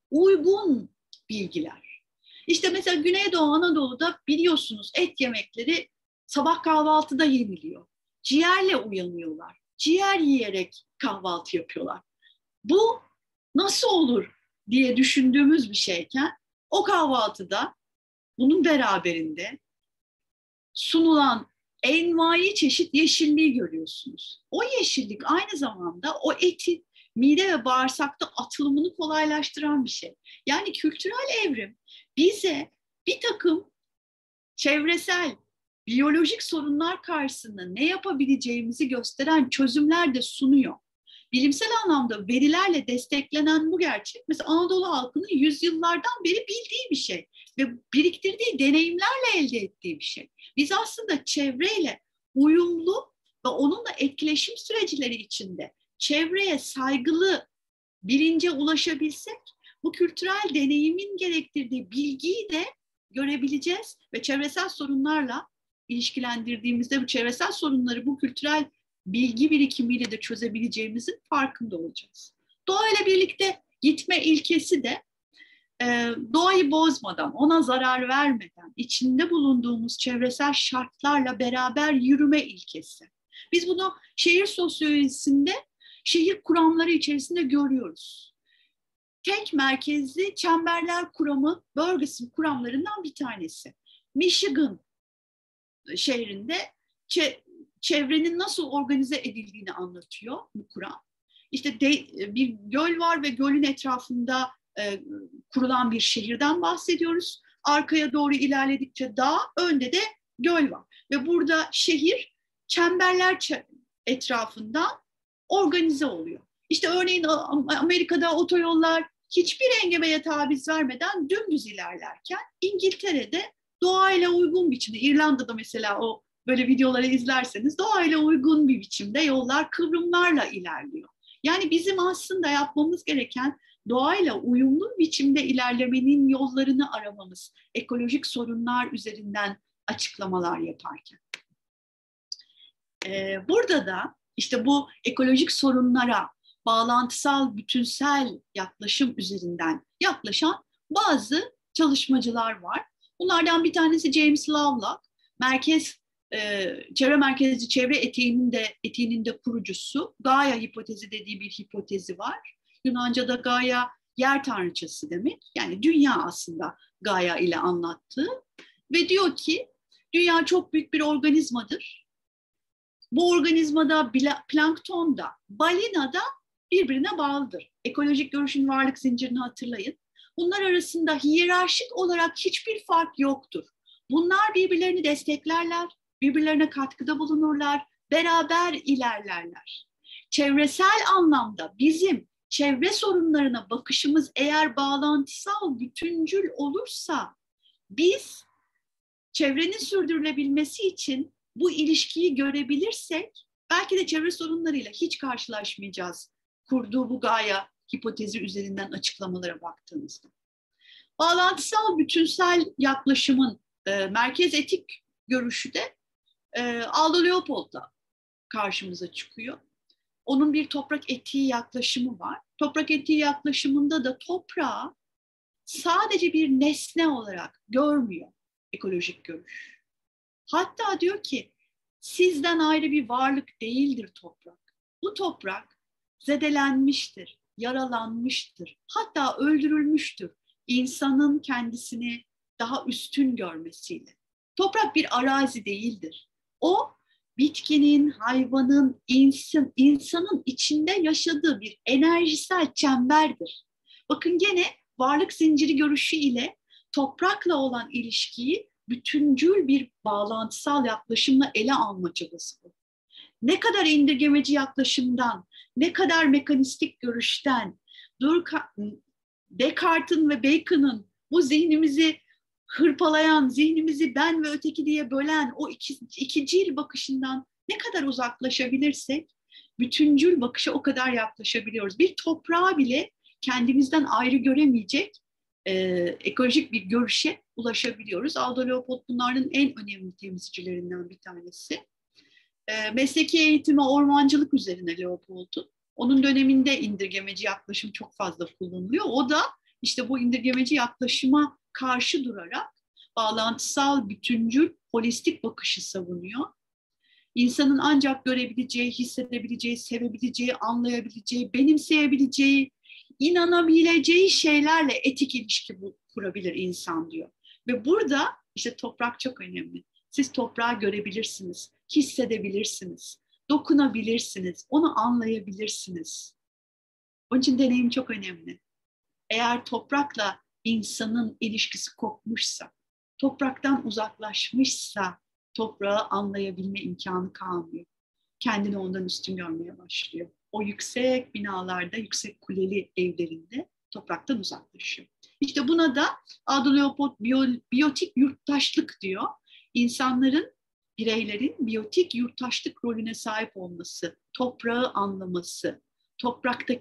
uygun bilgiler. İşte mesela Güneydoğu Anadolu'da biliyorsunuz et yemekleri sabah kahvaltıda yeniliyor. Ciğerle uyanıyorlar. Ciğer yiyerek kahvaltı yapıyorlar. Bu nasıl olur diye düşündüğümüz bir şeyken o kahvaltıda bunun beraberinde sunulan envai çeşit yeşilliği görüyorsunuz. O yeşillik aynı zamanda o etin mide ve bağırsakta atılımını kolaylaştıran bir şey. Yani kültürel evrim bize bir takım çevresel, biyolojik sorunlar karşısında ne yapabileceğimizi gösteren çözümler de sunuyor. Bilimsel anlamda verilerle desteklenen bu gerçek, mesela Anadolu halkının yüzyıllardan beri bildiği bir şey ve biriktirdiği deneyimlerle elde ettiği bir şey. Biz aslında çevreyle uyumlu ve onunla etkileşim süreçleri içinde çevreye saygılı bilince ulaşabilsek, bu kültürel deneyimin gerektirdiği bilgiyi de görebileceğiz ve çevresel sorunlarla ilişkilendirdiğimizde bu çevresel sorunları bu kültürel bilgi birikimiyle de çözebileceğimizin farkında olacağız. Doğayla birlikte gitme ilkesi de doğayı bozmadan, ona zarar vermeden, içinde bulunduğumuz çevresel şartlarla beraber yürüme ilkesi. Biz bunu şehir sosyolojisinde, şehir kuramları içerisinde görüyoruz. Tek merkezli çemberler kuramı, bölgesel kuramlarından bir tanesi. Michigan şehrinde çevrenin nasıl organize edildiğini anlatıyor bu kuram. İşte bir göl var ve gölün etrafında kurulan bir şehirden bahsediyoruz. Arkaya doğru ilerledikçe dağ, önde de göl var. Ve burada şehir çemberler etrafından organize oluyor. İşte örneğin Amerika'da otoyollar hiçbir engebeye taviz vermeden dümdüz ilerlerken İngiltere'de doğayla uygun biçimde, İrlanda'da mesela o böyle videoları izlerseniz doğayla uygun bir biçimde yollar kıvrımlarla ilerliyor. Yani bizim aslında yapmamız gereken doğayla uyumlu biçimde ilerlemenin yollarını aramamız, ekolojik sorunlar üzerinden açıklamalar yaparken. Burada da işte bu ekolojik sorunlara bağlantısal, bütünsel yaklaşım üzerinden yaklaşan bazı çalışmacılar var. Bunlardan bir tanesi James Lovelock, çevre merkezli çevre etiğinin de kurucusu. Gaia hipotezi dediği bir hipotezi var. Yunanca'da Gaia yer tanrıçası demek. Yani dünya aslında Gaia ile anlattığı. Ve diyor ki dünya çok büyük bir organizmadır. Bu organizmada plankton da, balina da birbirine bağlıdır. Ekolojik görüşün varlık zincirini hatırlayın. Bunlar arasında hiyerarşik olarak hiçbir fark yoktur. Bunlar birbirlerini desteklerler, birbirlerine katkıda bulunurlar, beraber ilerlerler. Çevresel anlamda bizim çevre sorunlarına bakışımız eğer bağlantısal, bütüncül olursa biz çevrenin sürdürülebilmesi için bu ilişkiyi görebilirsek belki de çevre sorunlarıyla hiç karşılaşmayacağız. Kurduğu bu Gaia hipotezi üzerinden açıklamalara baktığımızda. Bağlantısal, bütünsel yaklaşımın merkez etik görüşü de Aldo Leopold'la karşımıza çıkıyor. Onun bir toprak etiği yaklaşımı var. Toprak etiği yaklaşımında da toprağı sadece bir nesne olarak görmüyor ekolojik görüş. Hatta diyor ki sizden ayrı bir varlık değildir toprak. Bu toprak zedelenmiştir, yaralanmıştır, hatta öldürülmüştür. İnsanın kendisini daha üstün görmesiyle. Toprak bir arazi değildir. O bitkinin, hayvanın, insanın içinde yaşadığı bir enerjisel çemberdir. Bakın gene varlık zinciri görüşü ile toprakla olan ilişkiyi bütüncül bir bağlantısal yaklaşımla ele alma çabası bu. Ne kadar indirgemeci yaklaşımdan, ne kadar mekanistik görüşten, Descartes'in ve Bacon'ın bu zihnimizi hırpalayan, zihnimizi ben ve öteki diye bölen o ikicil bakışından ne kadar uzaklaşabilirsek bütüncül bakışa o kadar yaklaşabiliyoruz. Bir toprağı bile kendimizden ayrı göremeyecek ekolojik bir görüşe ulaşabiliyoruz. Aldo Leopold bunların en önemli temsilcilerinden bir tanesi. Mesleki eğitimi ormancılık üzerine Leopold'un. Onun döneminde indirgemeci yaklaşım çok fazla kullanılıyor. O da işte bu indirgemeci yaklaşıma karşı durarak bağlantısal, bütüncül, holistik bakışı savunuyor. İnsanın ancak görebileceği, hissedebileceği, sevebileceği, anlayabileceği, benimseyebileceği, inanabileceği şeylerle etik ilişki kurabilir insan diyor. Ve burada işte toprak çok önemli. Siz toprağı görebilirsiniz, hissedebilirsiniz, dokunabilirsiniz, onu anlayabilirsiniz. Onun için deneyim çok önemli. Eğer toprakla insanın ilişkisi kopmuşsa, topraktan uzaklaşmışsa toprağı anlayabilme imkanı kalmıyor. Kendini ondan üstün görmeye başlıyor. O yüksek binalarda, yüksek kuleli evlerinde topraktan uzaklaşıyor. İşte buna da Aldo Leopold biyotik yurttaşlık diyor. İnsanların, bireylerin biyotik yurttaşlık rolüne sahip olması, toprağı anlaması, topraktaki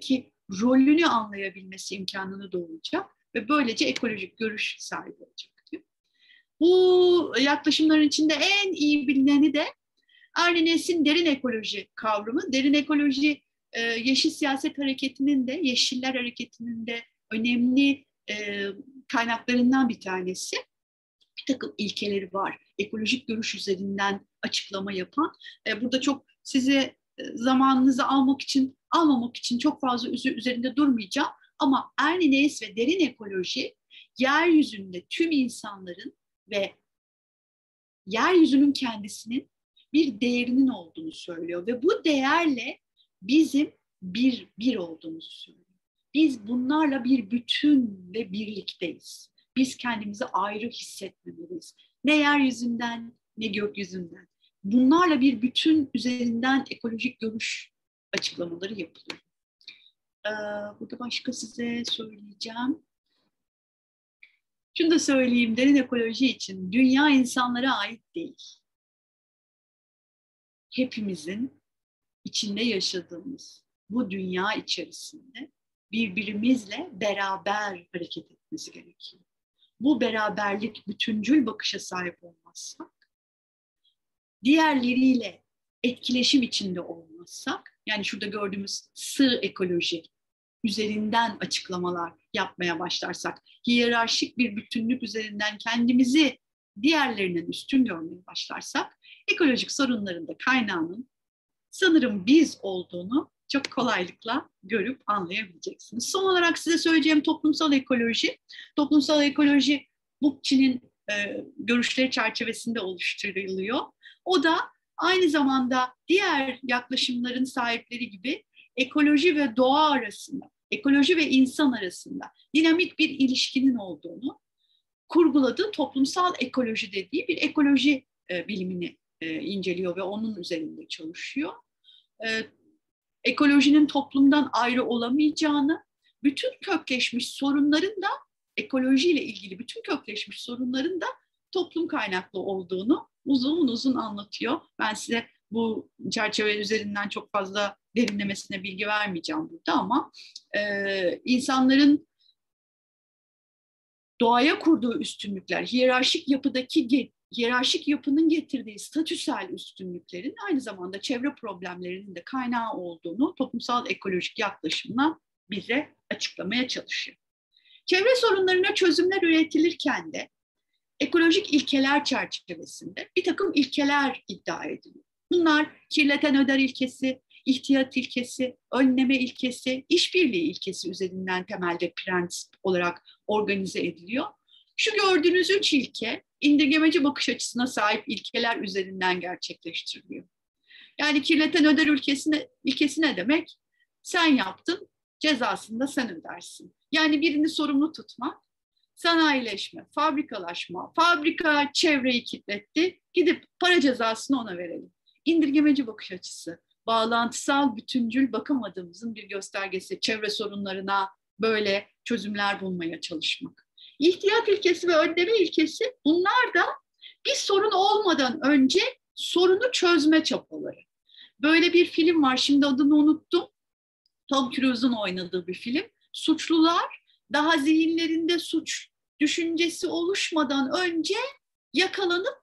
rolünü anlayabilmesi imkanını doğuracak ve böylece ekolojik görüş sahibi olacak diyor. Bu yaklaşımların içinde en iyi bilineni de Ernie Naess'in derin ekoloji kavramı. Derin ekoloji Yeşil Siyaset Hareketi'nin de, Yeşiller Hareketi'nin de önemli kaynaklarından bir tanesi. Bir takım ilkeleri var. Ekolojik görüş üzerinden açıklama yapan. Burada çok size zamanınızı almamak için çok fazla üzerinde durmayacağım. Ama Ernie Naess ve derin ekoloji yeryüzünde tüm insanların ve yeryüzünün kendisinin bir değerinin olduğunu söylüyor ve bu değerle bizim bir olduğumuzu söylüyor. Biz bunlarla bir bütün ve birlikteyiz. Biz kendimizi ayrı hissetmemeliyiz. Ne yeryüzünden ne gökyüzünden. Bunlarla bir bütün üzerinden ekolojik görüş açıklamaları yapılıyor. Burada başka size söyleyeceğim. Şunu da söyleyeyim, derin ekoloji için dünya insanlara ait değil. Hepimizin içinde yaşadığımız bu dünya içerisinde birbirimizle beraber hareket etmesi gerekiyor. Bu beraberlik, bütüncül bakışa sahip olmazsak, diğerleriyle etkileşim içinde olmazsak, yani şurada gördüğümüz sığ ekoloji üzerinden açıklamalar yapmaya başlarsak, hiyerarşik bir bütünlük üzerinden kendimizi diğerlerinden üstün görmeye başlarsak, ekolojik sorunların da kaynağının sanırım biz olduğunu çok kolaylıkla görüp anlayabileceksiniz. Son olarak size söyleyeceğim toplumsal ekoloji. Toplumsal ekoloji Bookchin'in görüşleri çerçevesinde oluşturuluyor. O da aynı zamanda diğer yaklaşımların sahipleri gibi ekoloji ve doğa arasında, ekoloji ve insan arasında dinamik bir ilişkinin olduğunu kurguladığı toplumsal ekoloji dediği bir ekoloji bilimini inceliyor ve onun üzerinde çalışıyor. Ekolojinin toplumdan ayrı olamayacağını, bütün kökleşmiş sorunların da ekolojiyle ilgili bütün kökleşmiş sorunların da toplum kaynaklı olduğunu uzun uzun anlatıyor. Ben size bu çerçeve üzerinden çok fazla derinlemesine bilgi vermeyeceğim burada ama insanların doğaya kurduğu üstünlükler, hiyerarşik yapının getirdiği statüsel üstünlüklerin aynı zamanda çevre problemlerinin de kaynağı olduğunu toplumsal ekolojik yaklaşımla bize açıklamaya çalışıyor. Çevre sorunlarına çözümler üretilirken de ekolojik ilkeler çerçevesinde bir takım ilkeler iddia ediliyor. Bunlar kirleten öder ilkesi, ihtiyat ilkesi, önleme ilkesi, işbirliği ilkesi üzerinden temelde prensip olarak organize ediliyor. Şu gördüğünüz 3 ilke indirgemeci bakış açısına sahip ilkeler üzerinden gerçekleştiriliyor. Yani kirleten öder ilkesi ne demek? Sen yaptın, cezasını da sen ödersin. Yani birini sorumlu tutmak, sanayileşme, fabrikalaşma, fabrika çevreyi kirletti, gidip para cezasını ona verelim. İndirgemeci bakış açısı, bağlantısal, bütüncül bakamadığımızın bir göstergesi, çevre sorunlarına böyle çözümler bulmaya çalışmak. İhtiyat ilkesi ve önleme ilkesi, bunlar da bir sorun olmadan önce sorunu çözme çabaları. Böyle bir film var, şimdi adını unuttum. Tom Cruise'un oynadığı bir film. Suçlular daha zihinlerinde suç düşüncesi oluşmadan önce yakalanıp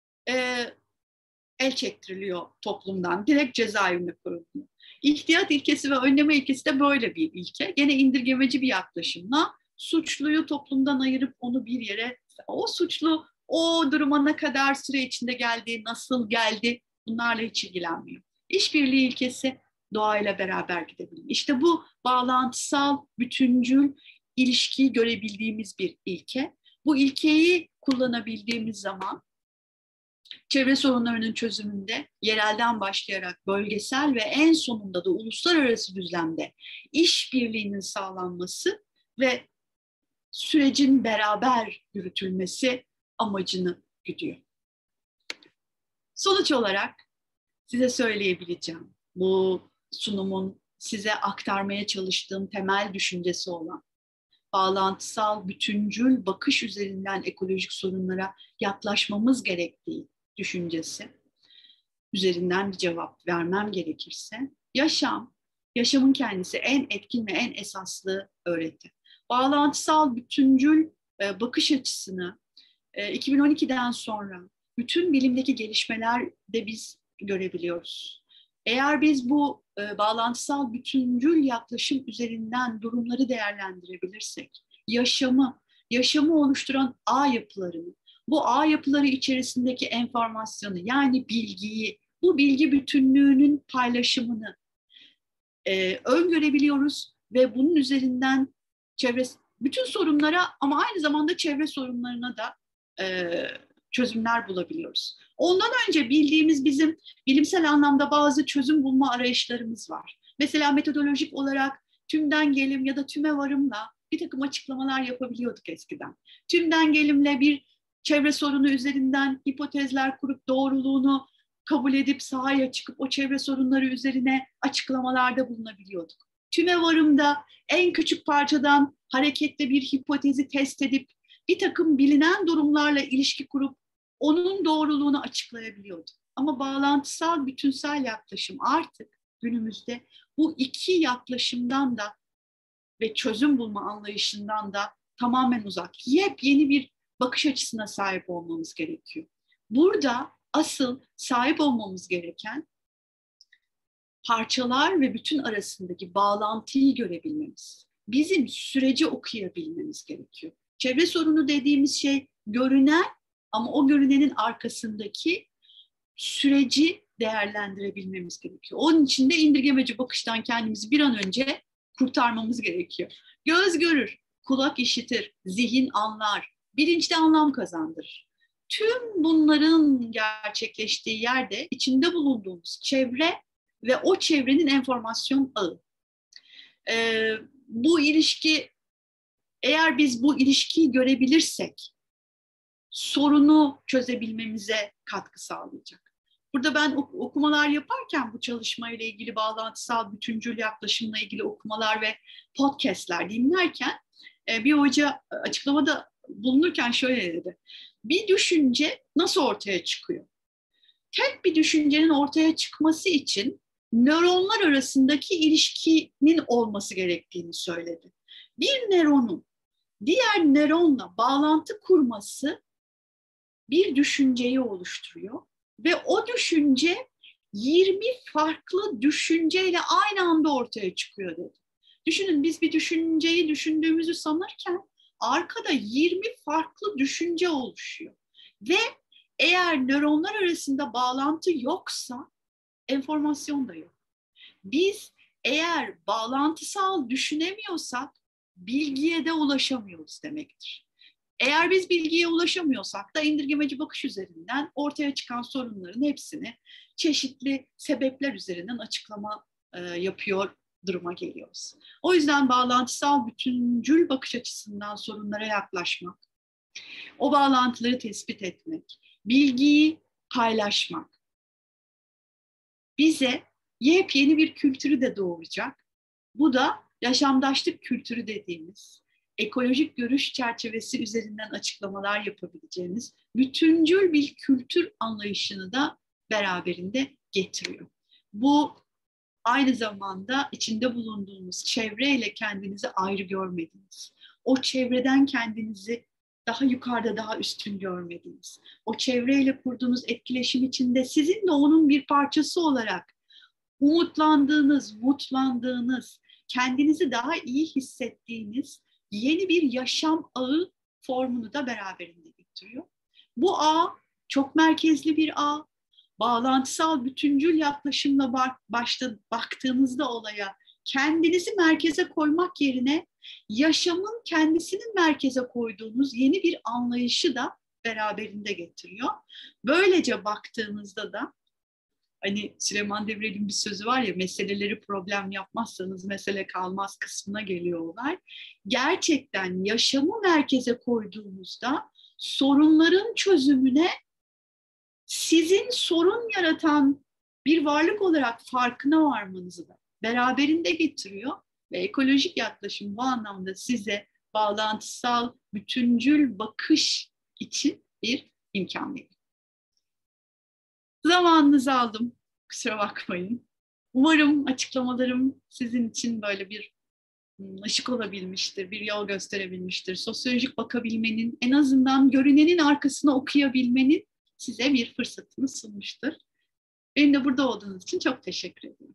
el çektiriliyor toplumdan. Direkt cezaevine konuluyor. İhtiyat ilkesi ve önleme ilkesi de böyle bir ilke. Gene indirgemeci bir yaklaşımla suçluyu toplumdan ayırıp onu bir yere, o suçlu o duruma ne kadar süre içinde geldi, nasıl geldi, bunlarla hiç ilgilenmiyor. İşbirliği ilkesi, doğayla beraber gidebilir. İşte bu bağlantısal, bütüncül ilişkiyi görebildiğimiz bir ilke. Bu ilkeyi kullanabildiğimiz zaman çevre sorunlarının çözümünde yerelden başlayarak bölgesel ve en sonunda da uluslararası düzlemde işbirliğinin sağlanması ve sürecin beraber yürütülmesi amacını güdüyor. Sonuç olarak size söyleyebileceğim, bu sunumun size aktarmaya çalıştığım temel düşüncesi olan bağlantısal, bütüncül bakış üzerinden ekolojik sorunlara yaklaşmamız gerektiği düşüncesi üzerinden bir cevap vermem gerekirse, yaşamın kendisi en etkin ve en esaslı öğreti. Bağlantısal bütüncül bakış açısını 2012'den sonra bütün bilimdeki gelişmelerde biz görebiliyoruz. Eğer biz bu bağlantısal bütüncül yaklaşım üzerinden durumları değerlendirebilirsek, yaşamı oluşturan ağ yapılarını, bu ağ yapıları içerisindeki enformasyonu, yani bilgiyi, bu bilgi bütünlüğünün paylaşımını öngörebiliyoruz ve bunun üzerinden bütün sorunlara ama aynı zamanda çevre sorunlarına da çözümler bulabiliyoruz. Ondan önce bildiğimiz bizim bilimsel anlamda bazı çözüm bulma arayışlarımız var. Mesela metodolojik olarak tümden gelim ya da tüme varımla bir takım açıklamalar yapabiliyorduk eskiden. Tümden gelimle bir çevre sorunu üzerinden hipotezler kurup doğruluğunu kabul edip sahaya çıkıp o çevre sorunları üzerine açıklamalarda bulunabiliyorduk. Tüme varımda en küçük parçadan hareketle bir hipotezi test edip bir takım bilinen durumlarla ilişki kurup onun doğruluğunu açıklayabiliyorduk. Ama bağlantısal, bütünsel yaklaşım artık günümüzde bu iki yaklaşımdan da ve çözüm bulma anlayışından da tamamen uzak. Yepyeni bir bakış açısına sahip olmamız gerekiyor. Burada asıl sahip olmamız gereken parçalar ve bütün arasındaki bağlantıyı görebilmemiz. Bizim süreci okuyabilmemiz gerekiyor. Çevre sorunu dediğimiz şey görünen ama o görünenin arkasındaki süreci değerlendirebilmemiz gerekiyor. Onun için de indirgemeci bakıştan kendimizi bir an önce kurtarmamız gerekiyor. Göz görür, kulak işitir, zihin anlar, bilinçte anlam kazandırır. Tüm bunların gerçekleştiği yerde içinde bulunduğumuz çevre ve o çevrenin enformasyon ağı. Bu ilişki, eğer biz bu ilişkiyi görebilirsek sorunu çözebilmemize katkı sağlayacak. Burada ben okumalar yaparken bu çalışmayla ilgili bağlantısal bütüncül yaklaşımla ilgili okumalar ve podcastler dinlerken bir hoca açıklamada bulunurken şöyle dedi. Bir düşünce nasıl ortaya çıkıyor? Tek bir düşüncenin ortaya çıkması için nöronlar arasındaki ilişkinin olması gerektiğini söyledi. Bir nöronun diğer nöronla bağlantı kurması bir düşünceyi oluşturuyor ve o düşünce 20 farklı düşünceyle aynı anda ortaya çıkıyor dedi. Düşünün, biz bir düşünceyi düşündüğümüzü sanırken arkada 20 farklı düşünce oluşuyor. Ve eğer nöronlar arasında bağlantı yoksa enformasyon da yok. Biz eğer bağlantısal düşünemiyorsak bilgiye de ulaşamıyoruz demektir. Eğer biz bilgiye ulaşamıyorsak da indirgemeci bakış üzerinden ortaya çıkan sorunların hepsini çeşitli sebepler üzerinden açıklama yapıyor duruma geliyoruz. O yüzden bağlantısal bütüncül bakış açısından sorunlara yaklaşmak, o bağlantıları tespit etmek, bilgiyi paylaşmak bize yepyeni bir kültürü de doğuracak. Bu da yaşamdaşlık kültürü dediğimiz, ekolojik görüş çerçevesi üzerinden açıklamalar yapabileceğimiz bütüncül bir kültür anlayışını da beraberinde getiriyor. Bu aynı zamanda içinde bulunduğumuz çevreyle kendinizi ayrı görmediniz. O çevreden kendinizi daha yukarıda, daha üstün görmediniz. O çevreyle kurduğunuz etkileşim içinde sizin de onun bir parçası olarak umutlandığınız, mutlandığınız, kendinizi daha iyi hissettiğiniz yeni bir yaşam ağı formunu da beraberinde getiriyor. Bu ağ çok merkezli bir ağ. Bağlantısal bütüncül yaklaşımla baktığınızda olaya kendinizi merkeze koymak yerine yaşamın kendisini merkeze koyduğunuz yeni bir anlayışı da beraberinde getiriyor. Böylece baktığınızda da hani Süleyman Demirel'in bir sözü var ya, meseleleri problem yapmazsanız mesele kalmaz kısmına geliyorlar. Gerçekten yaşamı merkeze koyduğunuzda sorunların çözümüne sizin sorun yaratan bir varlık olarak farkına varmanızı da beraberinde getiriyor ve ekolojik yaklaşım bu anlamda size bağlantısal, bütüncül bakış için bir imkan veriyor. Zamanınızı aldım, kusura bakmayın. Umarım açıklamalarım sizin için böyle bir ışık olabilmiştir, bir yol gösterebilmiştir. Sosyolojik bakabilmenin, en azından görünenin arkasına okuyabilmenin size bir fırsatını sunmuştur. Benim de burada olduğunuz için çok teşekkür ederim.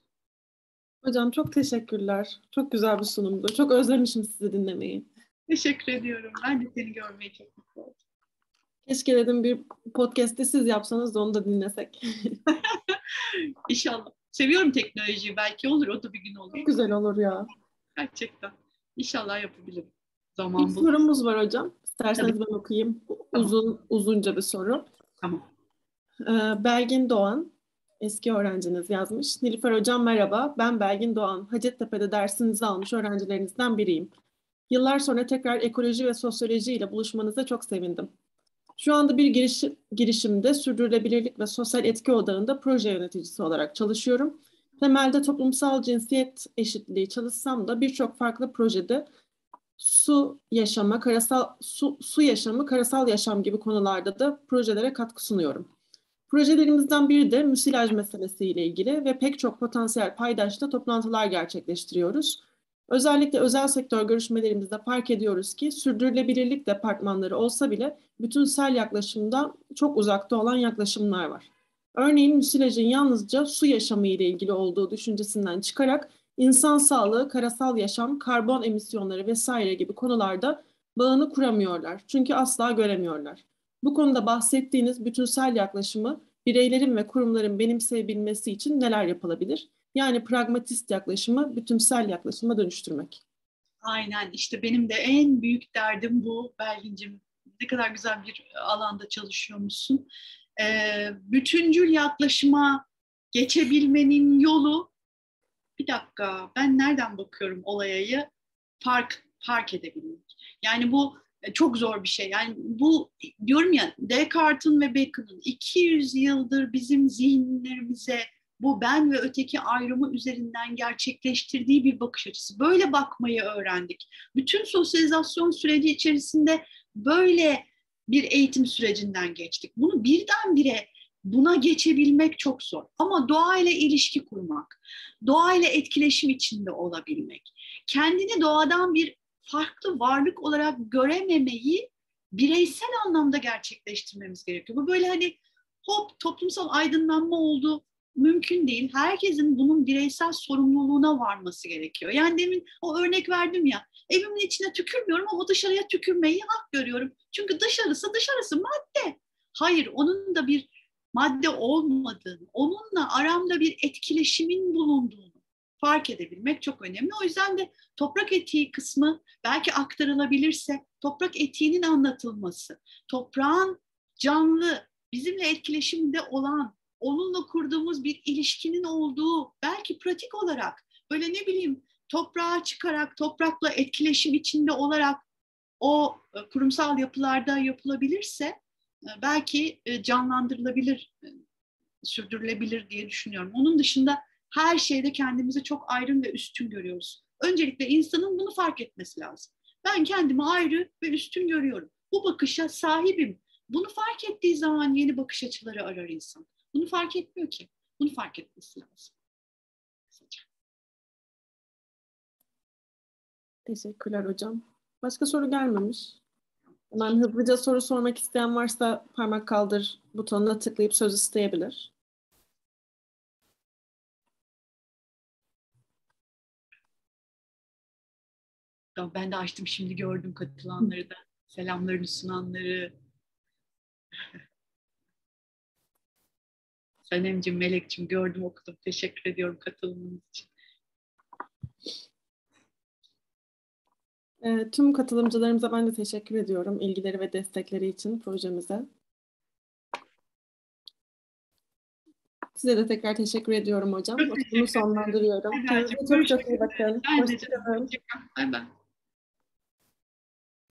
Hocam çok teşekkürler. Çok güzel bir sunumdu. Çok özlemişim sizi dinlemeyi. Teşekkür ediyorum. Ben de seni görmeyi çok mutlu oldum. Keşke dedim bir podcast'te siz yapsanız da onu da dinlesek. İnşallah. Seviyorum teknolojiyi. Belki olur. O da bir gün olur. Çok güzel olur ya. Gerçekten. İnşallah yapabilirim. İlk Zaman bul. sorumuz var hocam. İsterseniz Tabii. ben okuyayım. Tamam. Uzunca bir soru. Tamam. Belgin Doğan, eski öğrenciniz yazmış. Nilüfer hocam merhaba. Ben Belgin Doğan. Hacettepe'de dersinizi almış öğrencilerinizden biriyim. Yıllar sonra tekrar ekoloji ve sosyoloji ile buluşmanıza çok sevindim. Şu anda bir girişimde sürdürülebilirlik ve sosyal etki odağında proje yöneticisi olarak çalışıyorum. Temelde toplumsal cinsiyet eşitliği çalışsam da birçok farklı projede su yaşamı, karasal yaşam gibi konularda da projelere katkı sunuyorum. Projelerimizden biri de müsilaj meselesiyle ilgili ve pek çok potansiyel paydaşla toplantılar gerçekleştiriyoruz. Özellikle özel sektör görüşmelerimizde fark ediyoruz ki sürdürülebilirlik departmanları olsa bile bütünsel yaklaşımda çok uzakta olan yaklaşımlar var. Örneğin müsilajın yalnızca su yaşamı ile ilgili olduğu düşüncesinden çıkarak insan sağlığı, karasal yaşam, karbon emisyonları vesaire gibi konularda bağını kuramıyorlar. Çünkü asla göremiyorlar. Bu konuda bahsettiğiniz bütünsel yaklaşımı bireylerin ve kurumların benimseyebilmesi için neler yapılabilir? Yani pragmatist yaklaşımı bütünsel yaklaşıma dönüştürmek. Aynen. İşte benim de en büyük derdim bu Belgin'cim. Ne kadar güzel bir alanda çalışıyormuşsun. Bütüncül yaklaşıma geçebilmenin yolu, bir dakika ben nereden bakıyorum olayayı, fark edebilmek. Yani bu çok zor bir şey. Yani bu diyorum ya, Descartes'in ve Bacon'ın 200 yıldır bizim zihinlerimize bu ben ve öteki ayrımı üzerinden gerçekleştirdiği bir bakış açısı. Böyle bakmayı öğrendik. Bütün sosyalizasyon süreci içerisinde böyle bir eğitim sürecinden geçtik. Bunu birdenbire buna geçebilmek çok zor. Ama doğayla ilişki kurmak, doğayla etkileşim içinde olabilmek, kendini doğadan bir farklı varlık olarak görememeyi bireysel anlamda gerçekleştirmemiz gerekiyor. Bu böyle hani hop toplumsal aydınlanma oldu, mümkün değil. Herkesin bunun bireysel sorumluluğuna varması gerekiyor. Yani demin o örnek verdim ya, evimin içine tükürmüyorum ama dışarıya tükürmeyi hak görüyorum. Çünkü dışarısı madde. Hayır, onun da bir madde olmadığını, onunla aramda bir etkileşimin bulunduğunu fark edebilmek çok önemli. O yüzden de toprak etiği kısmı belki aktarılabilirse toprak etiğinin anlatılması, toprağın canlı, bizimle etkileşimde olan, onunla kurduğumuz bir ilişkinin olduğu, belki pratik olarak böyle ne bileyim toprağa çıkarak, toprakla etkileşim içinde olarak o kurumsal yapılarda yapılabilirse belki canlandırılabilir, sürdürülebilir diye düşünüyorum. Onun dışında her şeyde kendimizi çok ayrı ve üstün görüyoruz. Öncelikle insanın bunu fark etmesi lazım. Ben kendimi ayrı ve üstün görüyorum. Bu bakışa sahibim. Bunu fark ettiği zaman yeni bakış açıları arar insan. Bunu fark etmiyor ki. Bunu fark etmesi lazım. Teşekkürler hocam. Başka soru gelmemiş. Hemen hızlıca soru sormak isteyen varsa parmak kaldır butonuna tıklayıp söz isteyebilir. Ben de açtım şimdi, gördüm katılanları da. Selamlarını sunanları. Sanemciğim, Melekciğim gördüm, okudum. Teşekkür ediyorum katılımınız için. Tüm katılımcılarımıza ben de teşekkür ediyorum ilgileri ve destekleri için projemize. Size de tekrar teşekkür ediyorum hocam. Oturumu sonlandırıyorum. Kendinize çok çok iyi bakın. Ben de Hoşçakalın. canım. Bay bay.